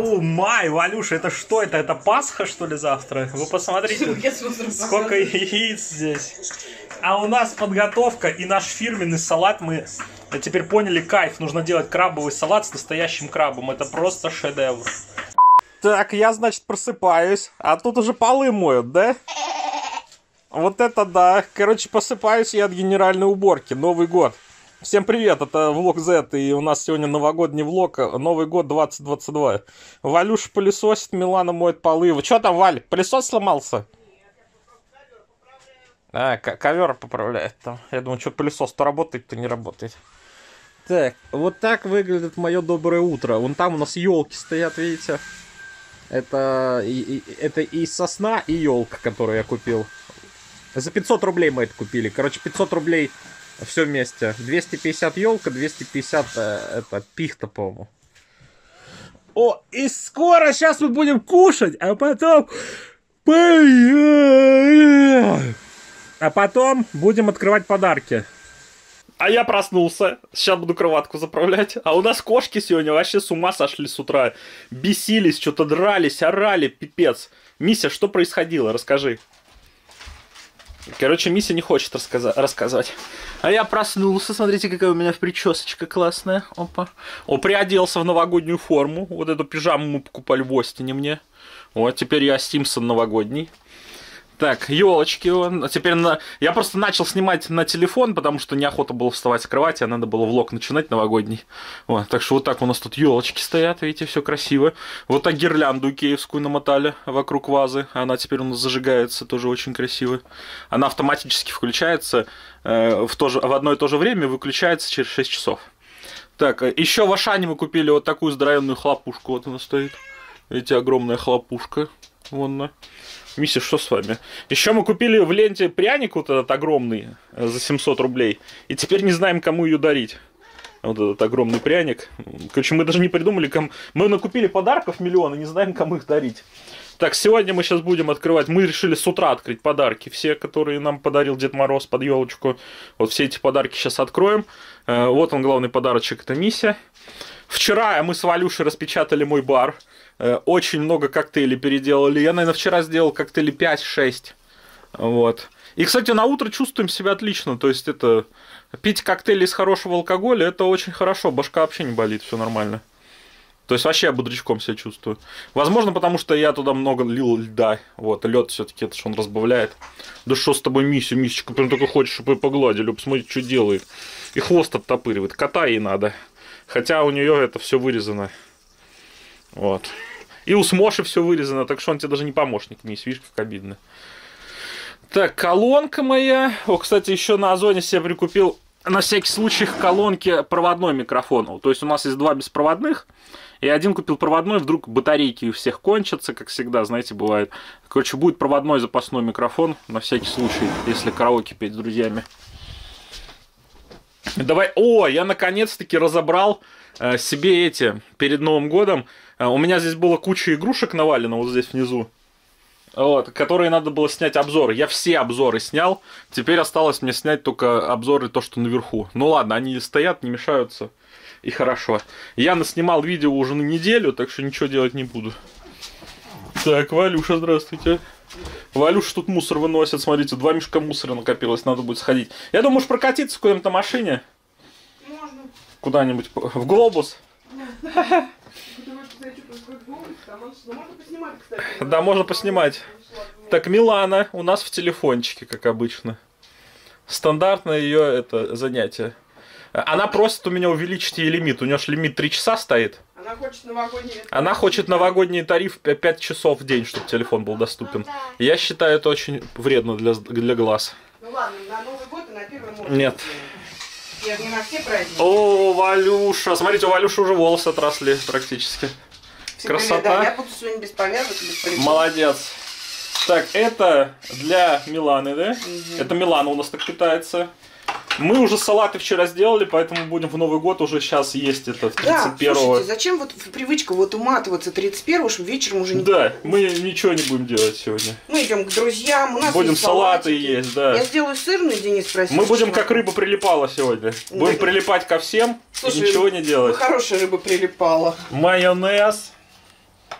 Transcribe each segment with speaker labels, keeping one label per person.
Speaker 1: Оу май, Валюша, это что это? Это Пасха, что ли, завтра? Вы посмотрите, сколько яиц здесь. А у нас подготовка и наш фирменный салат. Мы теперь поняли кайф. Нужно делать крабовый салат с настоящим крабом. Это просто шедевр. Так, я, значит, просыпаюсь. А тут уже полы моют, да? Вот это да. Короче, посыпаюсь я от генеральной уборки. Новый год. Всем привет, это влог Z, и у нас сегодня новогодний влог, Новый год 2022. Валюша пылесосит, Милана моет полы. Вы что там, Валь, пылесос сломался? А, ковер поправляет там. Я думаю, что пылесос-то работает, то не работает. Так, вот так выглядит мое доброе утро. Вон там у нас елки стоят, видите? Это и сосна, и елка, которую я купил. За 500 рублей мы это купили. Короче, 500 рублей все вместе. 250 елка, 250 это пихта, по-моему. О, и скоро сейчас мы будем кушать, а потом... А потом будем открывать подарки. А я проснулся. Сейчас буду кроватку заправлять. А у нас кошки сегодня вообще с ума сошли с утра. Бесились, что-то дрались, орали, пипец. Мися, что происходило? Расскажи. Короче, Мися не хочет рассказывать. А я проснулся. Смотрите, какая у меня причесочка классная. Опа. О, приоделся в новогоднюю форму. Вот эту пижаму мы покупали в Остине мне. Вот, теперь я Симпсон новогодний. Так, елочки. Теперь я просто начал снимать на телефон, потому что неохота было вставать с кровати, а надо было влог начинать новогодний. Вот, так что вот так у нас тут елочки стоят, видите, все красиво. Вот так гирлянду икеевскую намотали вокруг вазы. Она теперь у нас зажигается, тоже очень красиво. Она автоматически включается в одно и то же время, выключается через 6 часов. Так, еще в Ашане мы купили вот такую здоровенную хлопушку. Вот она стоит. Видите, огромная хлопушка. Вон она. Миссия, что с вами? Еще мы купили в ленте пряник вот этот огромный за 700 рублей. И теперь не знаем, кому ее дарить. Вот этот огромный пряник. Короче, мы даже не придумали, кому... Мы накупили подарков миллион и не знаем, кому их дарить. Так, сегодня мы сейчас будем открывать. Мы решили с утра открыть подарки. Все, которые нам подарил Дед Мороз под елочку. Вот все эти подарки сейчас откроем. Вот он, главный подарочек, это Миссия. Вчера мы с Валюшей распечатали мой бар. Очень много коктейлей переделали. Я, наверное, вчера сделал коктейли 5-6. Вот. И, кстати, на утро чувствуем себя отлично. То есть, это пить коктейли из хорошего алкоголя, это очень хорошо. Башка вообще не болит, все нормально. То есть, вообще я бодрячком себя чувствую. Возможно, потому что я туда много лил льда. Вот, лед все-таки, это что он разбавляет. Да что с тобой, Мисечка, прям только хочешь, чтобы ее погладили. Посмотрите, что делает. И хвост оттопыривает. Кота ей надо. Хотя у нее это все вырезано. Вот. И у Смоши все вырезано, так что он тебе даже не помощник, Мись, видишь, как обидно. Так, колонка моя. О, кстати, еще на Озоне себе прикупил на всякий случай к колонке проводной микрофон. То есть у нас есть два беспроводных, и один купил проводной, вдруг батарейки у всех кончатся, как всегда, знаете, бывает. Короче, будет проводной запасной микрофон на всякий случай, если караоке петь с друзьями. Давай. О, я наконец-таки разобрал себе эти перед Новым годом. У меня здесь была куча игрушек навалена вот здесь внизу, вот, которые надо было снять обзоры. Я все обзоры снял. Теперь осталось мне снять только обзоры, то, что наверху. Ну ладно, они стоят, не мешаются. И хорошо. Я наснимал видео уже на неделю, так что ничего делать не буду. Так, Валюша, здравствуйте. Валюша тут мусор выносит. Смотрите, 2 мешка мусора накопилось, надо будет сходить. Я думаю, может прокатиться куда-нибудь на машине? Можно. Куда-нибудь в глобус? Да, можно поснимать. Так, Милана у нас в телефончике, как обычно. Стандартное ее это занятие. Она просит у меня увеличить ей лимит. У нее же лимит 3 часа стоит. Она хочет новогодний тариф 5 часов в день, чтобы телефон был доступен. Я считаю, это очень вредно для глаз.
Speaker 2: Ну ладно, на Новый год и на 1 марта.
Speaker 1: Нет.
Speaker 2: Я не на все праздники.
Speaker 1: О, Валюша. Смотрите, у Валюши уже волосы отросли практически.
Speaker 2: Всем
Speaker 1: красота.
Speaker 2: Привет, да. Я буду сегодня без повязок, без причем.
Speaker 1: Молодец. Так, это для Миланы, да? Угу. Это Милана у нас так питается. Мы уже салаты вчера сделали, поэтому будем в Новый год уже сейчас есть это 31-го.
Speaker 2: Да, слушайте, зачем вот привычка вот уматываться 31-го, чтобы вечером уже не...
Speaker 1: Да, мы ничего не будем делать сегодня.
Speaker 2: Мы идем к друзьям, у нас
Speaker 1: будем
Speaker 2: есть
Speaker 1: салаты есть, да.
Speaker 2: Я сделаю сырный, Денис спросил.
Speaker 1: Мы будем как рыба прилипала сегодня. Да. Будем прилипать ко всем. Слушай, и ничего не делать.
Speaker 2: Хорошая рыба прилипала.
Speaker 1: Майонез.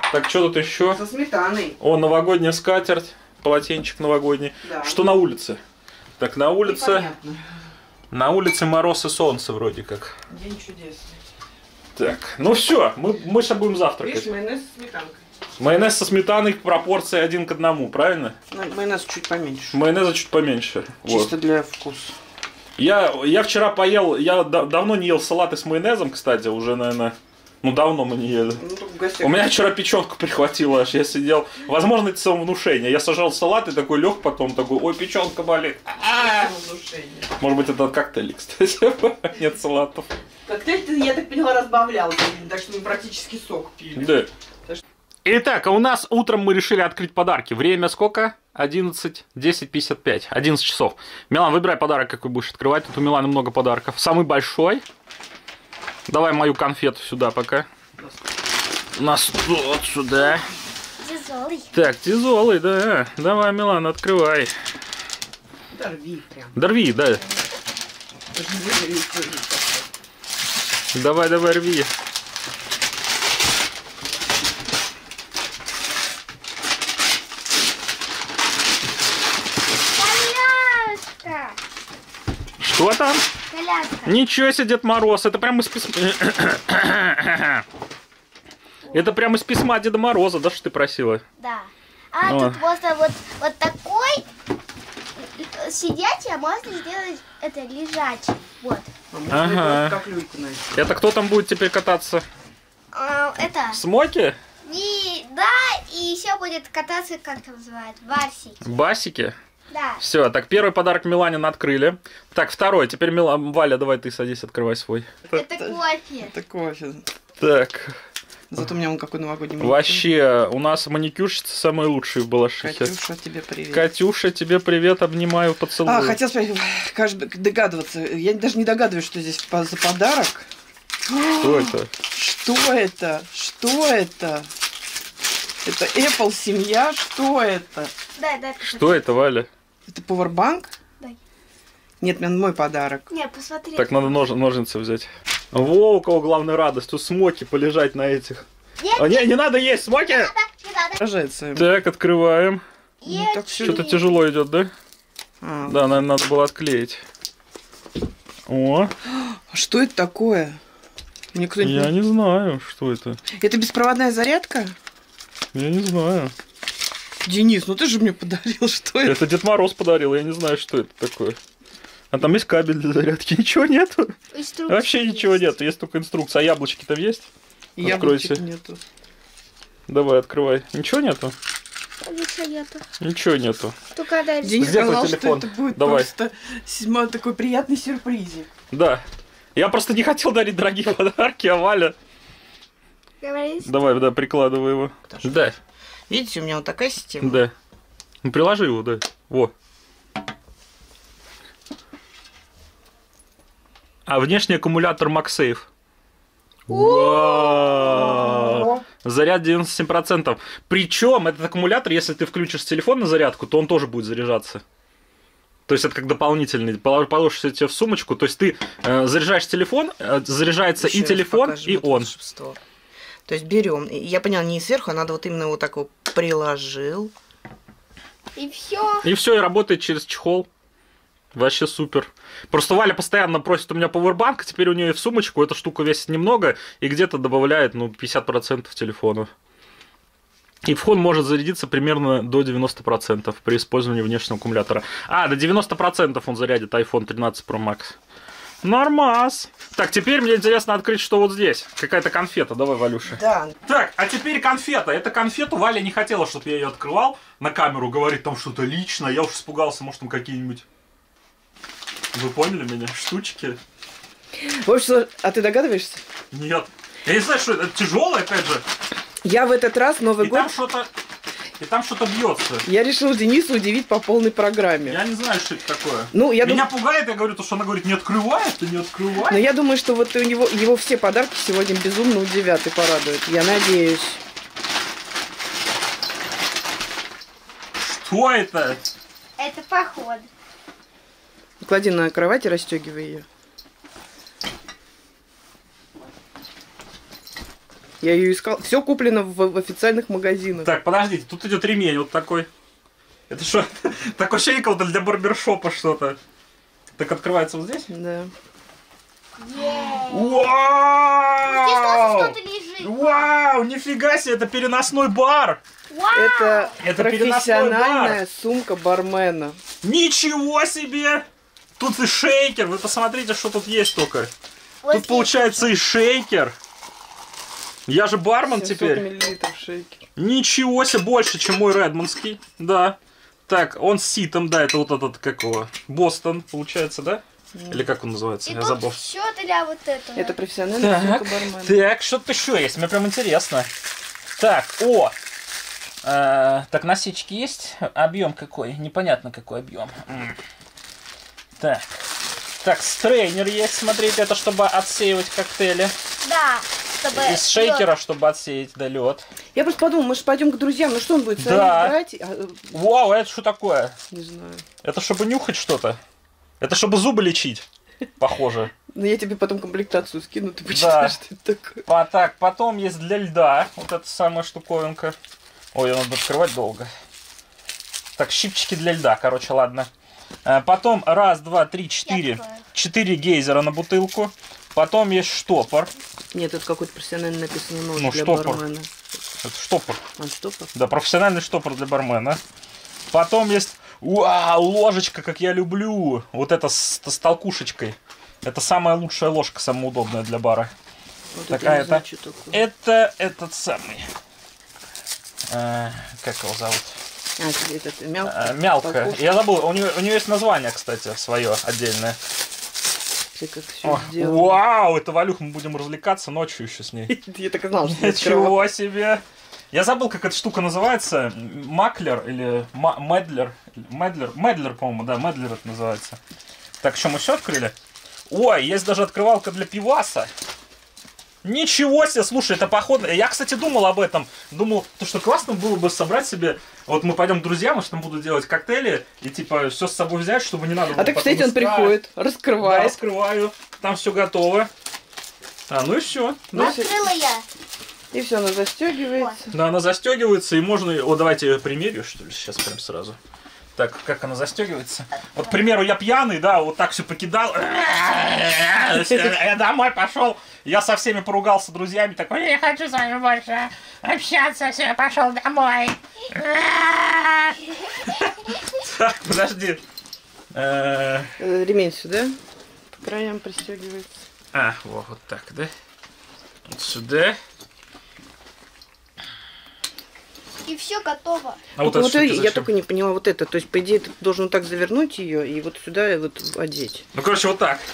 Speaker 1: Так, что тут еще?
Speaker 2: Со сметаной.
Speaker 1: О, новогодняя скатерть, полотенчик новогодний.
Speaker 2: Да.
Speaker 1: Что на улице? Так, на улице...
Speaker 2: Непонятно.
Speaker 1: На улице мороз и солнце вроде как.
Speaker 2: День чудесный.
Speaker 1: Так, ну все, мы сейчас будем завтракать.
Speaker 2: Видишь, майонез с сметанкой.
Speaker 1: Майонез со сметаной в пропорции 1 к 1, правильно?
Speaker 2: Ну, майонез чуть поменьше.
Speaker 1: Майонеза чуть поменьше.
Speaker 2: Чисто
Speaker 1: Вот.
Speaker 2: для вкуса.
Speaker 1: Я вчера поел, я давно не ел салаты с майонезом, кстати, уже, наверное, ну давно мы не ели.
Speaker 2: Ну, только в гостях.
Speaker 1: У меня вчера печенку прихватило, аж я сидел. Возможно, это самовнушение. Я сажал салат и такой лег потом, такой, ой, печенка болит.
Speaker 2: Самовнушение.
Speaker 1: Может быть, это коктейль, кстати. Нет салатов.
Speaker 2: Коктейль ты, я так поняла, разбавлял, так что мы практически сок пили.
Speaker 1: Да. Итак, а у нас утром мы решили открыть подарки. Время сколько? 10:55. 11 часов. Милан, выбирай подарок, какой будешь открывать. Тут у Миланы много подарков. Самый большой. Давай мою конфету сюда пока. У нас вот сюда.
Speaker 3: Тяжелый.
Speaker 1: Так, тяжелый, да. Давай, Милана, открывай.
Speaker 2: Дорви прям.
Speaker 1: Дорви, да.
Speaker 2: Даже не выдавил свой.
Speaker 1: Давай, рви.
Speaker 3: Коляска.
Speaker 1: Что там?
Speaker 3: Коляска.
Speaker 1: Ничего себе, Дед Мороз. Это прямо из письма. Это прямо из письма Деда Мороза, да, что ты просила?
Speaker 3: Да. А
Speaker 1: О.
Speaker 3: тут просто вот такой сидячий, а можно сделать это лежачий. Вот.
Speaker 2: А можно
Speaker 1: Ага.
Speaker 2: просто как люльку найти.
Speaker 1: Это кто там будет теперь кататься?
Speaker 3: Это.
Speaker 1: Смоки?
Speaker 3: Да, и еще будет кататься, как это называют, Барсик.
Speaker 1: Басики?
Speaker 3: Да.
Speaker 1: Все, так, первый подарок Миланин открыли. Так, второй. Теперь Валя, давай ты садись, открывай свой.
Speaker 3: Это кофе.
Speaker 2: Это кофе.
Speaker 1: Так,
Speaker 2: Зато у меня он какой новогодний маникюр.
Speaker 1: вообще, у нас маникюрщица самая лучшая в Балашихе.
Speaker 2: Катюша, тебе привет.
Speaker 1: Катюша, тебе привет, обнимаю, поцелую.
Speaker 2: Хотел спросить, догадываться. Я даже не догадываюсь, что здесь за подарок.
Speaker 1: Что это?
Speaker 2: Что это? Что это? Это Apple семья? Что это?
Speaker 3: Да.
Speaker 1: Что это, Валя?
Speaker 2: Это Powerbank?
Speaker 3: Дай.
Speaker 2: Нет, мой подарок.
Speaker 3: Не, посмотри.
Speaker 1: Так, надо ножницы взять. Во, у кого главная радость, тут смоки полежать на этих.
Speaker 3: Нет,
Speaker 1: Не надо есть, смоки!
Speaker 3: не надо.
Speaker 2: Рожается.
Speaker 1: Так, открываем.
Speaker 2: Ну, так всё.
Speaker 1: Что-то тяжело идет, да?
Speaker 2: А,
Speaker 1: Да, наверное, надо было отклеить. О,
Speaker 2: а что это такое? Мне кто-нибудь...
Speaker 1: я не знаю, что это.
Speaker 2: Это беспроводная зарядка?
Speaker 1: Я не знаю.
Speaker 2: Денис, ну ты же мне подарил, что это?
Speaker 1: Это Дед Мороз подарил, я не знаю, что это такое. А там есть кабель для зарядки? Ничего нету.
Speaker 3: Инструкция
Speaker 1: Вообще
Speaker 3: есть.
Speaker 1: ничего нету, есть только инструкция. А яблочки там есть?
Speaker 2: Яблочек
Speaker 1: Откройте.
Speaker 2: нету.
Speaker 1: Давай, открывай. Ничего нету?
Speaker 3: Ничего нету.
Speaker 1: Ничего нету.
Speaker 3: Только дальше.
Speaker 2: Денис
Speaker 1: Где твой
Speaker 2: сказал,
Speaker 1: телефон?
Speaker 2: что это будет
Speaker 1: Давай.
Speaker 2: просто такой приятный сюрпризик.
Speaker 1: Да. Я просто не хотел дарить дорогие подарки, а Валя...
Speaker 3: Говоришь?
Speaker 1: Давай, да, прикладывай его.
Speaker 2: Подожди.
Speaker 1: Да,
Speaker 2: Видите, у меня вот такая система.
Speaker 1: да. Ну, приложи его, да. Во. А внешний аккумулятор MagSafe. Вау! Заряд 97%. Причем этот аккумулятор, если ты включишь телефон на зарядку, то он тоже будет заряжаться. То есть это как дополнительный. Положишь себе в сумочку, то есть ты заряжаешь телефон, заряжается
Speaker 2: Еще
Speaker 1: и
Speaker 2: раз
Speaker 1: телефон,
Speaker 2: покажем
Speaker 1: и
Speaker 2: это
Speaker 1: он.
Speaker 2: волшебство. То есть берем. Я поняла, не сверху, а надо вот именно вот так вот приложил.
Speaker 3: И все.
Speaker 1: И все, и работает через чехол. Вообще супер. Просто Валя постоянно просит у меня пауэрбанк, теперь у нее в сумочку эта штука весит немного и где-то добавляет 50% телефона. И фон может зарядиться примерно до 90% при использовании внешнего аккумулятора. До 90% он зарядит iPhone 13 Pro Max. Нормас. Так, теперь мне интересно открыть, что вот здесь. Какая-то конфета. Давай, Валюша.
Speaker 2: Да.
Speaker 1: Так, а теперь конфета. Эта конфету Валя не хотела, чтобы я ее открывал на камеру. Говорит, там что-то личное. Я уж испугался, может, там какие-нибудь... Вы поняли меня? Штучки?
Speaker 2: В общем, а ты догадываешься?
Speaker 1: Нет. Я не знаю, что это тяжелое, опять же.
Speaker 2: Я в этот раз Новый
Speaker 1: И
Speaker 2: год...
Speaker 1: там что-то бьется.
Speaker 2: Я решил Дениса удивить по полной программе.
Speaker 1: Я не знаю, что это такое.
Speaker 2: Ну, я
Speaker 1: Меня пугает, я говорю, то, что она говорит, не открывай, ты не открывай.
Speaker 2: Но я думаю, что вот у него его все подарки сегодня безумно удивят и порадуют. Я надеюсь.
Speaker 1: Что это?
Speaker 3: Это поход.
Speaker 2: Клади на кровать и расстегивай ее. Я ее искал. Все куплено в официальных магазинах.
Speaker 1: Так, подождите, тут идет ремень вот такой. Это что? Такое ощущение, как будто для барбершопа что-то. Так открывается вот здесь?
Speaker 2: Да.
Speaker 1: Вау!
Speaker 3: Здесь тоже что-то лежит.
Speaker 1: Вау, нифига себе, это переносной бар.
Speaker 2: Это
Speaker 1: переносной
Speaker 2: профессиональная
Speaker 1: бар.
Speaker 2: сумка бармена.
Speaker 1: Ничего себе! Тут и шейкер, вы посмотрите, что тут есть только.
Speaker 3: Вот
Speaker 1: Тут
Speaker 3: здесь.
Speaker 1: получается и шейкер. Я же бармен
Speaker 2: 700
Speaker 1: теперь.
Speaker 2: миллилитров шейкер.
Speaker 1: Ничего себе, больше, чем мой редмондский. Да. Так, он с ситом, да, это вот этот, как его, Бостон, получается, да? Или как он называется?
Speaker 3: И
Speaker 1: Я
Speaker 3: тут
Speaker 1: забыл.
Speaker 3: все для вот этого.
Speaker 2: Это профессиональная
Speaker 1: Так,
Speaker 2: сумка бармена.
Speaker 1: так, что-то еще есть, мне прям интересно. Так, так, носички есть? Объем какой? Непонятно какой объем. Так, стрейнер есть, смотрите, это чтобы отсеивать коктейли.
Speaker 3: Да, чтобы...
Speaker 1: Из шейкера, чтобы отсеять, да, лед.
Speaker 2: Я просто подумал, мы же пойдем к друзьям, ну что он будет своих
Speaker 1: Да.
Speaker 2: брать?
Speaker 1: Вау, это что такое?
Speaker 2: Не знаю.
Speaker 1: Это чтобы нюхать что-то? Это чтобы зубы лечить? Похоже.
Speaker 2: Ну я тебе потом комплектацию скину, ты почитаешь, что это такое.
Speaker 1: Так, потом есть для льда. Вот эта самая штуковинка. Ой, ее надо открывать долго. Так, щипчики для льда, короче, ладно. Потом 1, 2, 3, 4.
Speaker 3: открою.
Speaker 1: 4 гейзера на бутылку. Потом есть штопор.
Speaker 2: Нет, это какой-то профессионально написанный нож
Speaker 1: Ну,
Speaker 2: для
Speaker 1: штопор.
Speaker 2: бармена.
Speaker 1: Это штопор.
Speaker 2: А, штопор?
Speaker 1: Да, профессиональный штопор для бармена. Потом есть, ложечка, как я люблю. Вот это с толкушечкой. Это самая лучшая ложка, самая удобная для бара.
Speaker 2: Вот
Speaker 1: Такая
Speaker 2: это.
Speaker 1: это. Это этот самый. Как его зовут?
Speaker 2: Этот, мелко.
Speaker 1: Мялка.
Speaker 2: толкушка.
Speaker 1: Я забыл, у нее есть название, кстати, свое отдельное.
Speaker 2: Ты как все сделал.
Speaker 1: Вау, это Валюх, мы будем развлекаться ночью еще с ней.
Speaker 2: Я так и знал, что ты открывал.
Speaker 1: Ничего себе! Я забыл, как эта штука называется. Маклер или Медлер. Медлер, по-моему, да, Медлер это называется. Так, что, мы все открыли? Ой, есть даже открывалка для пиваса. Ничего себе, слушай, это походно. Я, кстати, думал об этом. Думал, что классно было бы собрать себе... Вот мы пойдем к друзьям, что там будут делать коктейли, и типа все с собой взять, чтобы не надо было
Speaker 2: А так,
Speaker 1: потом
Speaker 2: кстати, он
Speaker 1: искать.
Speaker 2: приходит,
Speaker 1: Да,
Speaker 2: раскрывает.
Speaker 1: раскрываю. Там все готово. Ну и все.
Speaker 2: Ну,
Speaker 3: Открыла я.
Speaker 2: И все, оно застегивается.
Speaker 1: Да, она застегивается, и можно... Вот давайте я примерю, что ли, сейчас прям сразу. Так, как она застегивается? Вот, к примеру, я пьяный, да, вот так все покидал. Я домой пошел. Я со всеми поругался друзьями, такой, я не хочу с вами больше общаться, все, я пошел домой. Так, подожди.
Speaker 2: Ремень сюда, по краям пристегивается.
Speaker 1: Вот так, да? Вот сюда.
Speaker 3: И все готово.
Speaker 1: А вот
Speaker 2: Вот
Speaker 1: эта штука
Speaker 2: я
Speaker 1: зачем?
Speaker 2: только не поняла вот это. То есть, по идее, ты должен вот так завернуть ее и вот сюда и вот одеть.
Speaker 1: Ну, короче, вот так.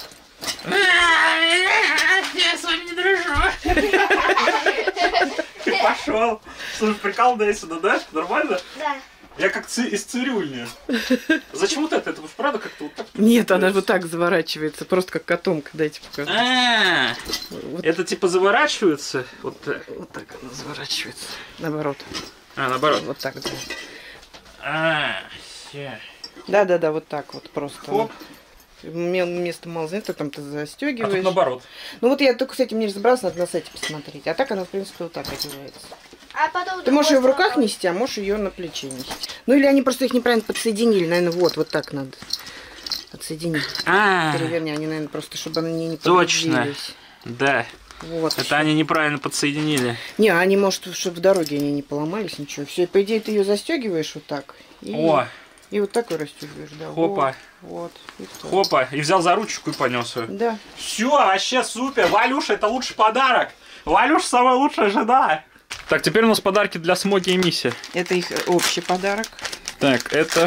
Speaker 3: Я с вами не дружу.
Speaker 1: Ты пошел. Слушай, прикалывайся, да? Нормально?
Speaker 3: Да.
Speaker 1: Я как из цирюльни. Зачем вот это? Это уж правда как-то вот так?
Speaker 2: Нет, она вот так заворачивается, просто как котомка, дайте покажу. Вот,
Speaker 1: Это типа заворачивается? Вот так.
Speaker 2: вот так она заворачивается. Наоборот.
Speaker 1: Наоборот.
Speaker 2: Вот так, да.
Speaker 1: Все.
Speaker 2: Да, вот так вот просто.
Speaker 1: Хоп.
Speaker 2: Места мало занято, там ты
Speaker 1: А тут
Speaker 2: застегиваешь.
Speaker 1: наоборот.
Speaker 2: Ну вот я только с этим не разобралась, надо на сайте посмотреть. А так она, в принципе, вот так одевается.
Speaker 3: А потом
Speaker 2: Ты можешь ее в
Speaker 3: другой
Speaker 2: руках
Speaker 3: стороной.
Speaker 2: нести, а можешь ее на плече нести. Ну или они просто их неправильно подсоединили, наверное, вот так надо. Отсоединить. Переверни, они, наверное, просто, чтобы они не
Speaker 1: Точно.
Speaker 2: подвиглись.
Speaker 1: Да.
Speaker 2: Вот.
Speaker 1: Это они неправильно подсоединили.
Speaker 2: Не, они, может, чтобы в дороге они не поломались, ничего. Все, по идее, ты ее застегиваешь вот так. И,
Speaker 1: О,
Speaker 2: и вот так ее расстегиваешь, да.
Speaker 1: Хопа.
Speaker 2: Вот. И всё.
Speaker 1: хопа. И взял за ручку и понес ее.
Speaker 2: Да.
Speaker 1: Все, вообще супер. Валюша, это лучший подарок. Валюша самая лучшая жена. Так, теперь у нас подарки для Смоки и Мисси.
Speaker 2: Это их общий подарок.
Speaker 1: Так, это...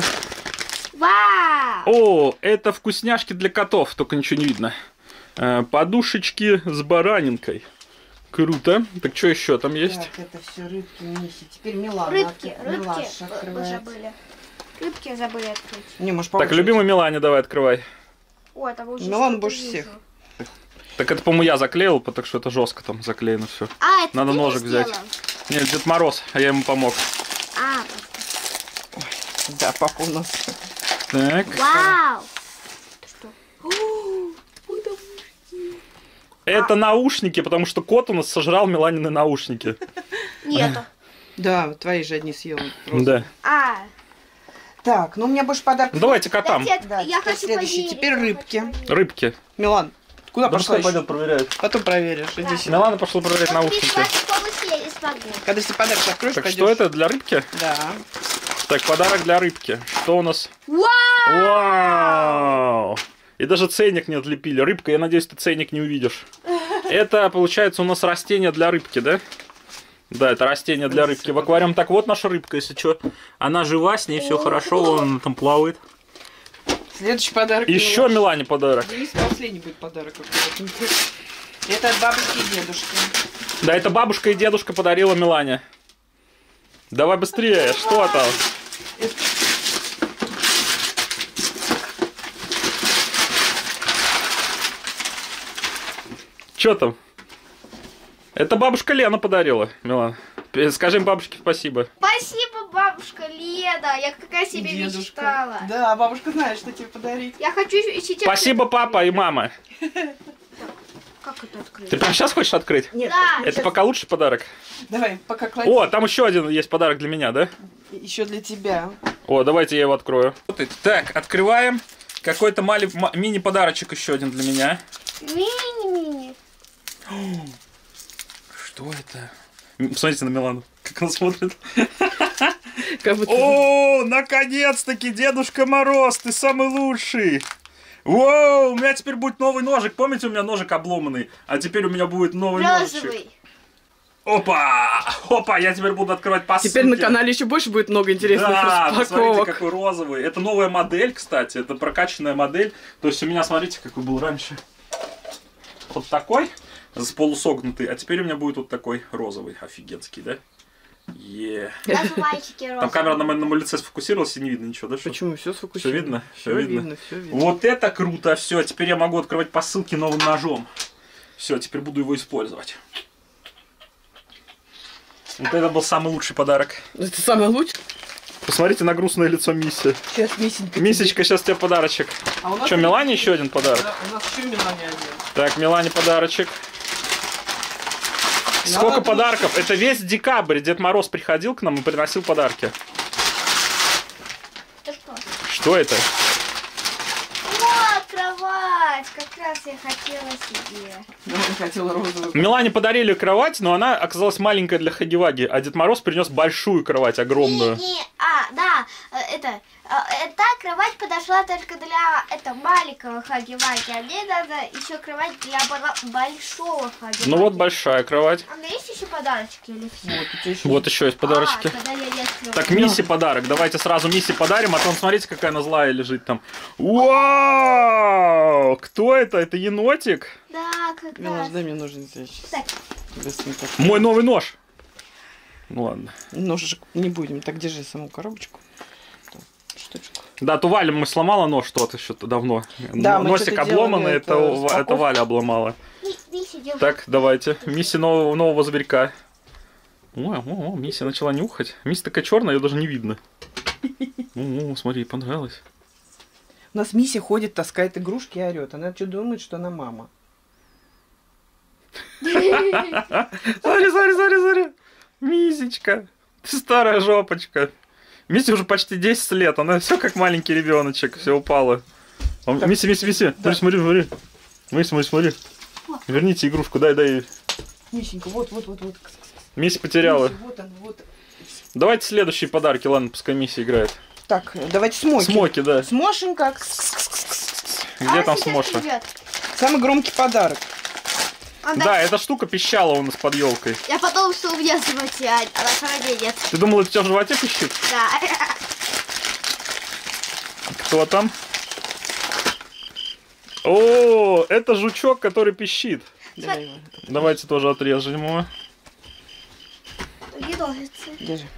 Speaker 3: Вау!
Speaker 1: Это вкусняшки для котов, только ничего не видно. Подушечки с баранинкой. Круто. Так что еще там есть?
Speaker 2: Так, это все рыбки, Мисси. Теперь Милана.
Speaker 3: Рыбки
Speaker 2: Милаша
Speaker 3: вы
Speaker 2: открывает.
Speaker 3: забыли. Рыбки забыли открыть.
Speaker 2: Не, может,
Speaker 1: Так, любимый Милане, давай открывай.
Speaker 3: О, это уже
Speaker 2: Милан
Speaker 3: что-то
Speaker 2: больше
Speaker 3: вижу.
Speaker 2: всех.
Speaker 1: Так это, по-моему, я заклеил, потому что это жестко там заклеено все.
Speaker 3: А, это
Speaker 1: Надо
Speaker 3: ты
Speaker 1: ножик взять.
Speaker 3: сделал?
Speaker 1: Нет, Дед Мороз, а я ему помог.
Speaker 3: А,
Speaker 2: Да, папа у нас.
Speaker 1: Так.
Speaker 3: вау! Это что?
Speaker 1: Это наушники, потому что кот у нас сожрал Миланины наушники.
Speaker 3: Нету.
Speaker 2: Да, твои же одни съел.
Speaker 1: Да.
Speaker 2: Так, ну у меня больше подарок.
Speaker 1: Давайте котам.
Speaker 2: Да,
Speaker 3: Я
Speaker 2: теперь
Speaker 3: хочу
Speaker 2: следующий.
Speaker 3: проверить.
Speaker 2: Теперь рыбки.
Speaker 1: Рыбки.
Speaker 2: Милан, куда
Speaker 1: Да
Speaker 2: пошла
Speaker 1: что
Speaker 2: еще?
Speaker 1: пойдет проверяет?
Speaker 2: Потом проверишь. Иди сюда.
Speaker 1: Милана пошла проверять наушники.
Speaker 2: Когда ты подарок откроешь,
Speaker 1: Так
Speaker 2: пойдешь.
Speaker 1: что это для рыбки?
Speaker 2: Да.
Speaker 1: Так, подарок для рыбки. Что у нас?
Speaker 3: Вау!
Speaker 1: Вау! И даже ценник не отлепили. Рыбка, я надеюсь, ты ценник не увидишь. Это, получается, у нас растение для рыбки, да? Да, это растение для рыбки в аквариум. Так, вот наша рыбка, если что. Она жива, с ней все хорошо, она там плавает.
Speaker 2: Следующий подарок.
Speaker 1: Еще Милане подарок.
Speaker 2: Денис, последний будет подарок. Это от бабушки и дедушки.
Speaker 1: Да, это бабушка и дедушка подарила Милане. Давай быстрее, что там? Что там? Это бабушка Лена подарила, Милан. Скажи бабушке спасибо.
Speaker 3: Спасибо, бабушка Лена. Я как раз себе мечтала.
Speaker 2: Да, бабушка знает, что тебе подарить.
Speaker 3: Я хочу сейчас...
Speaker 1: Спасибо, папа и мама.
Speaker 3: Как это открыть?
Speaker 1: Ты прямо сейчас хочешь открыть?
Speaker 2: Нет,
Speaker 3: Да.
Speaker 1: Это пока лучший подарок.
Speaker 2: давай, пока клади.
Speaker 1: О, там еще один есть подарок для меня, да?
Speaker 2: Еще для тебя.
Speaker 1: О, давайте я его открою. Так, открываем. Какой-то мини-подарочек еще один для меня.
Speaker 3: Мини-мини.
Speaker 1: Что это? Посмотрите на Милану, как она смотрит.
Speaker 2: Как будто...
Speaker 1: О, наконец-таки, Дедушка Мороз, ты самый лучший. Воу, у меня теперь будет новый ножик. Помните, у меня ножик обломанный? А теперь у меня будет новый ножик.
Speaker 3: Розовый.
Speaker 1: Опа! Опа, я теперь буду открывать посылки.
Speaker 2: Теперь на канале еще больше будет много интересных
Speaker 1: Да, посмотрите,
Speaker 2: распаковок.
Speaker 1: какой розовый. Это новая модель, кстати. Это прокачанная модель. То есть у меня, смотрите, какой был раньше. Вот такой, с полусогнутый. А теперь у меня будет вот такой розовый. Офигенский, да?
Speaker 3: Даже мальчики розовые.
Speaker 1: Там камера на моем лице сфокусировалась и не видно ничего, да? что?
Speaker 2: Почему? Все сфокусировано.
Speaker 1: Все видно?
Speaker 2: Все видно, все видно.
Speaker 1: Вот это круто. Все, теперь я могу открывать посылки новым ножом. Все, теперь буду его использовать. Вот это был самый лучший подарок.
Speaker 2: Это самое лучшее.
Speaker 1: Посмотрите на грустное лицо Мисси.
Speaker 2: Сейчас Мисенька.
Speaker 1: Мисечка, сейчас тебе подарочек.
Speaker 2: А у нас
Speaker 1: Что, Милане еще один подарок?
Speaker 2: Да, у нас еще Милане один.
Speaker 1: Так, Милане подарочек. Сколько подарков? Это весь декабрь. Дед Мороз приходил к нам и приносил подарки.
Speaker 3: Это что?
Speaker 1: Что это?
Speaker 3: О, кровать! Как раз я хотела себе.
Speaker 2: Да, я хотела розовую.
Speaker 1: Милане подарили кровать, но она оказалась маленькая для Хаги-Ваги, а Дед Мороз принес большую кровать, огромную.
Speaker 3: Эта кровать подошла только для этого маленького Хаги-Ваги, а мне надо еще кровать для большого Хаги-Ваги.
Speaker 1: Ну вот большая кровать.
Speaker 3: А у меня есть еще подарочки или все?
Speaker 2: Вот, у тебя еще...
Speaker 1: Вот еще есть подарочки.
Speaker 3: Тогда я не открою.
Speaker 1: Так, Мисси подарок. Давайте сразу Мисси подарим, а то смотрите, какая она злая лежит там. Вау! Кто это? Это енотик?
Speaker 3: Да, как
Speaker 2: Милаш,
Speaker 3: раз.
Speaker 2: дай мне ножницы. Я сейчас
Speaker 3: Так.
Speaker 2: быстренько.
Speaker 1: Мой новый нож. Ну ладно.
Speaker 2: Ножичек не будем. Так, держи саму коробочку. Штучку.
Speaker 1: Да, то Валя мы сломала нож что-то еще-то давно.
Speaker 2: Да, мы
Speaker 1: Носик
Speaker 2: что-то
Speaker 1: обломанный,
Speaker 2: делали,
Speaker 1: это
Speaker 2: распаковку.
Speaker 1: Валя обломала.
Speaker 3: Миссия, держи.
Speaker 1: Так, давайте. Мисси нового зверька. О, Мисси начала нюхать. Мисси такая черная, ее даже не видно. О, смотри, понравилось.
Speaker 2: У нас Мисси ходит, таскает игрушки и орет. Она что думает, что она мама?
Speaker 1: Смотри. Мисечка, ты старая жопочка. Мисси уже почти 10 лет, она все как маленький ребеночек, все упало. Мисси,
Speaker 2: Да.
Speaker 1: смотри. Смотри. Верните игрушку, дай.
Speaker 2: Мисенька, вот.
Speaker 1: Мисси потеряла.
Speaker 2: Мисси, вот она, вот.
Speaker 1: Давайте следующие подарки, ладно, пускай Мисси играет.
Speaker 2: Так, давайте Смоки.
Speaker 1: Смоки, да.
Speaker 2: Смошенька.
Speaker 1: Где там
Speaker 3: сейчас
Speaker 1: Смоша?
Speaker 3: придет.
Speaker 2: Самый громкий подарок.
Speaker 1: Да, эта штука пищала у нас под елкой.
Speaker 3: Я подумала, что у меня в животе, а на самом деле нет.
Speaker 1: Ты думала, это у тебя в животе пищит?
Speaker 3: Да.
Speaker 1: Кто там? О, это жучок, который пищит.
Speaker 2: Давай его.
Speaker 1: Давайте тоже отрежем его.
Speaker 3: Не ножицы.
Speaker 2: Держи.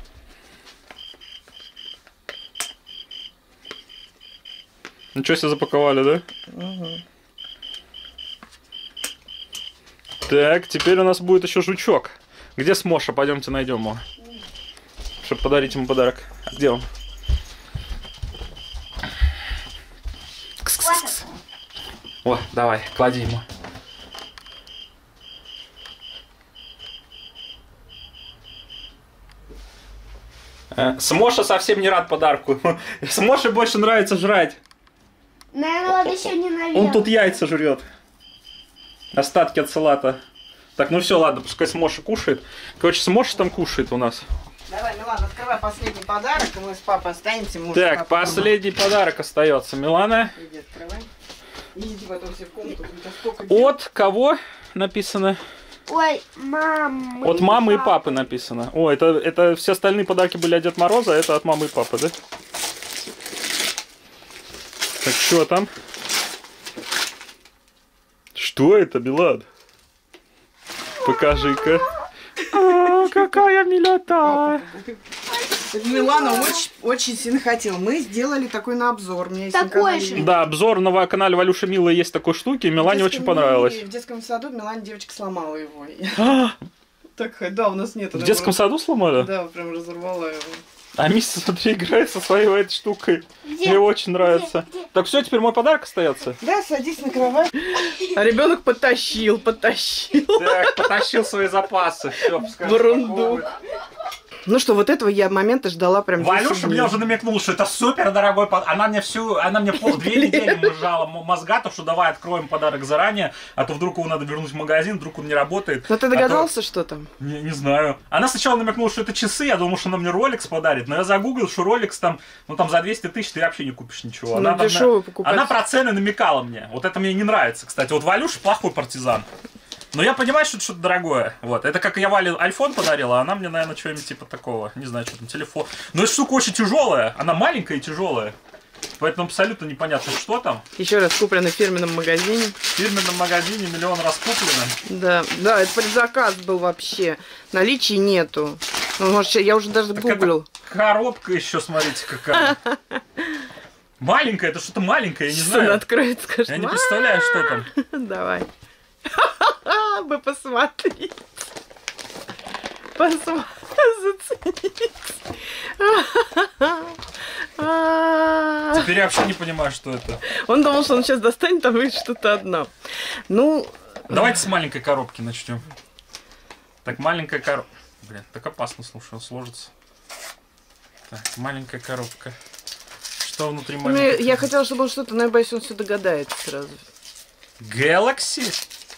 Speaker 1: Ничего себе запаковали, да?
Speaker 2: Угу.
Speaker 1: Так, теперь у нас будет еще жучок. Где Смоша? Пойдемте найдем его. Чтобы подарить ему подарок. А где он? О, давай, клади ему. Смоша совсем не рад подарку. Смоше больше нравится жрать.
Speaker 3: Наверное, надо еще не наверх.
Speaker 1: Он тут яйца жрет. Остатки от салата. Так, ну все, ладно, пускай Смоша кушает. Короче, Смоша там кушает у нас.
Speaker 2: Давай, Милана, открывай последний подарок, и мы с папой останемся.
Speaker 1: Так, последний подарок остается. Милана.
Speaker 2: Иди, открывай. Идите потом все в комнату. Сколько дел.
Speaker 1: От кого написано?
Speaker 3: Ой, мам.
Speaker 1: От мамы и папы написано. О, это все остальные подарки были от Деда Мороза, а это от мамы и папы, да? Так, что там? Что это, Милан? Покажи-ка. Какая милота!
Speaker 2: Милана очень сильно хотела. Мы сделали такой на обзор. У меня есть
Speaker 3: Такой
Speaker 2: на канале
Speaker 3: же.
Speaker 2: видео.
Speaker 1: Да, обзор на канале Валюша Милая есть такой штуки, и Милане очень понравилось.
Speaker 2: В детском саду Милане девочка сломала его. Так, да, у нас нет.
Speaker 1: В детском саду сломали?
Speaker 2: Да, прям разорвала его.
Speaker 1: А Миссис, смотри, играет со своей этой штукой.
Speaker 3: Где?
Speaker 1: Мне очень нравится. Так, все, теперь мой подарок остается.
Speaker 2: Да, садись на кровать. А ребенок потащил.
Speaker 1: Так, потащил свои запасы. Все, пускай.
Speaker 2: Ерунду. Ну что, вот этого я момента ждала прям 10
Speaker 1: Валюша
Speaker 2: дней.
Speaker 1: мне уже намекнула, что это супер дорогой подарок. Она мне 2 недели мужала мозга, то что давай откроем подарок заранее, а то вдруг его надо вернуть в магазин, вдруг он не работает.
Speaker 2: Но ты догадался, что там?
Speaker 1: Не знаю. Она сначала намекнула, что это часы, я думал, что она мне Rolex подарит, но я загуглил, что Rolex там, там за 200 тысяч ты вообще не купишь ничего.
Speaker 2: Ну, дешевый покупать.
Speaker 1: Она про цены намекала мне. Вот это мне не нравится, кстати. Вот Валюша плохой партизан. Но я понимаю, что это что-то дорогое. Вот. Это как я Вале iPhone подарила, а она мне, наверное, что-нибудь типа такого. Не знаю, что там, телефон. Но эта штука очень тяжелая. Она маленькая и тяжелая. Поэтому абсолютно непонятно, что там.
Speaker 2: Еще раз куплено в фирменном магазине.
Speaker 1: В фирменном магазине миллион раз куплено.
Speaker 2: Да, это предзаказ был вообще. Наличия нету. Ну, может, я уже даже
Speaker 1: Так
Speaker 2: гуглил.
Speaker 1: это коробка еще, смотрите, какая. Маленькая, это что-то маленькое, я не
Speaker 2: Сын
Speaker 1: знаю.
Speaker 2: откроет, скажет.
Speaker 1: Я не представляю, что там.
Speaker 2: Давай. Бы посмотреть. Заценить.
Speaker 1: Теперь я вообще не понимаю, что это.
Speaker 2: Он думал, что он сейчас достанет, а выйдет что-то одно. Ну...
Speaker 1: Давайте с маленькой коробки начнем. Так, маленькая коробка. Блин, так опасно, слушай, он сложится. Так, маленькая коробка. Что внутри маленькой?
Speaker 2: Я хотела, чтобы он что-то, но я боюсь, он все догадается сразу.
Speaker 1: Galaxy?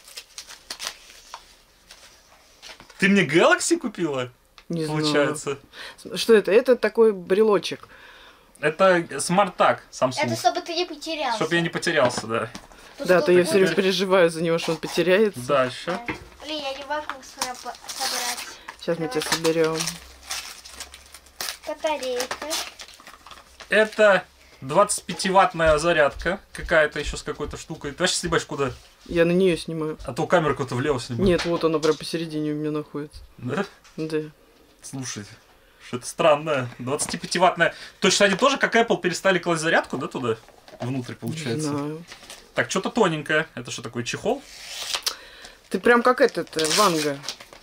Speaker 1: Ты мне Galaxy купила?
Speaker 2: Не
Speaker 1: Получается.
Speaker 2: знаю. Что это? Это такой брелочек.
Speaker 1: Это SmartTag Samsung.
Speaker 3: Это чтобы ты не потерялся.
Speaker 1: Чтобы я не потерялся, да.
Speaker 2: Да, то я все время переживаю за него, что он потеряется.
Speaker 1: Да, еще.
Speaker 3: Блин, я не могу собрать.
Speaker 2: Сейчас мы тебя соберем.
Speaker 3: Батарейка.
Speaker 1: Это 25-ваттная зарядка. Какая-то еще с какой-то штукой. Ты вообще снимаешь куда?
Speaker 2: Я на нее снимаю.
Speaker 1: А то камеру куда-то влево снимаю.
Speaker 2: Нет, вот она прям посередине у меня находится.
Speaker 1: Да?
Speaker 2: Да.
Speaker 1: Слушай, что-то странное. 25-ваттная. Точно они тоже, как Apple, перестали класть зарядку, да, туда? Внутрь, получается.
Speaker 2: Знаю.
Speaker 1: Так, что-то тоненькое. Это что такое, чехол?
Speaker 2: Ты прям как Ванга.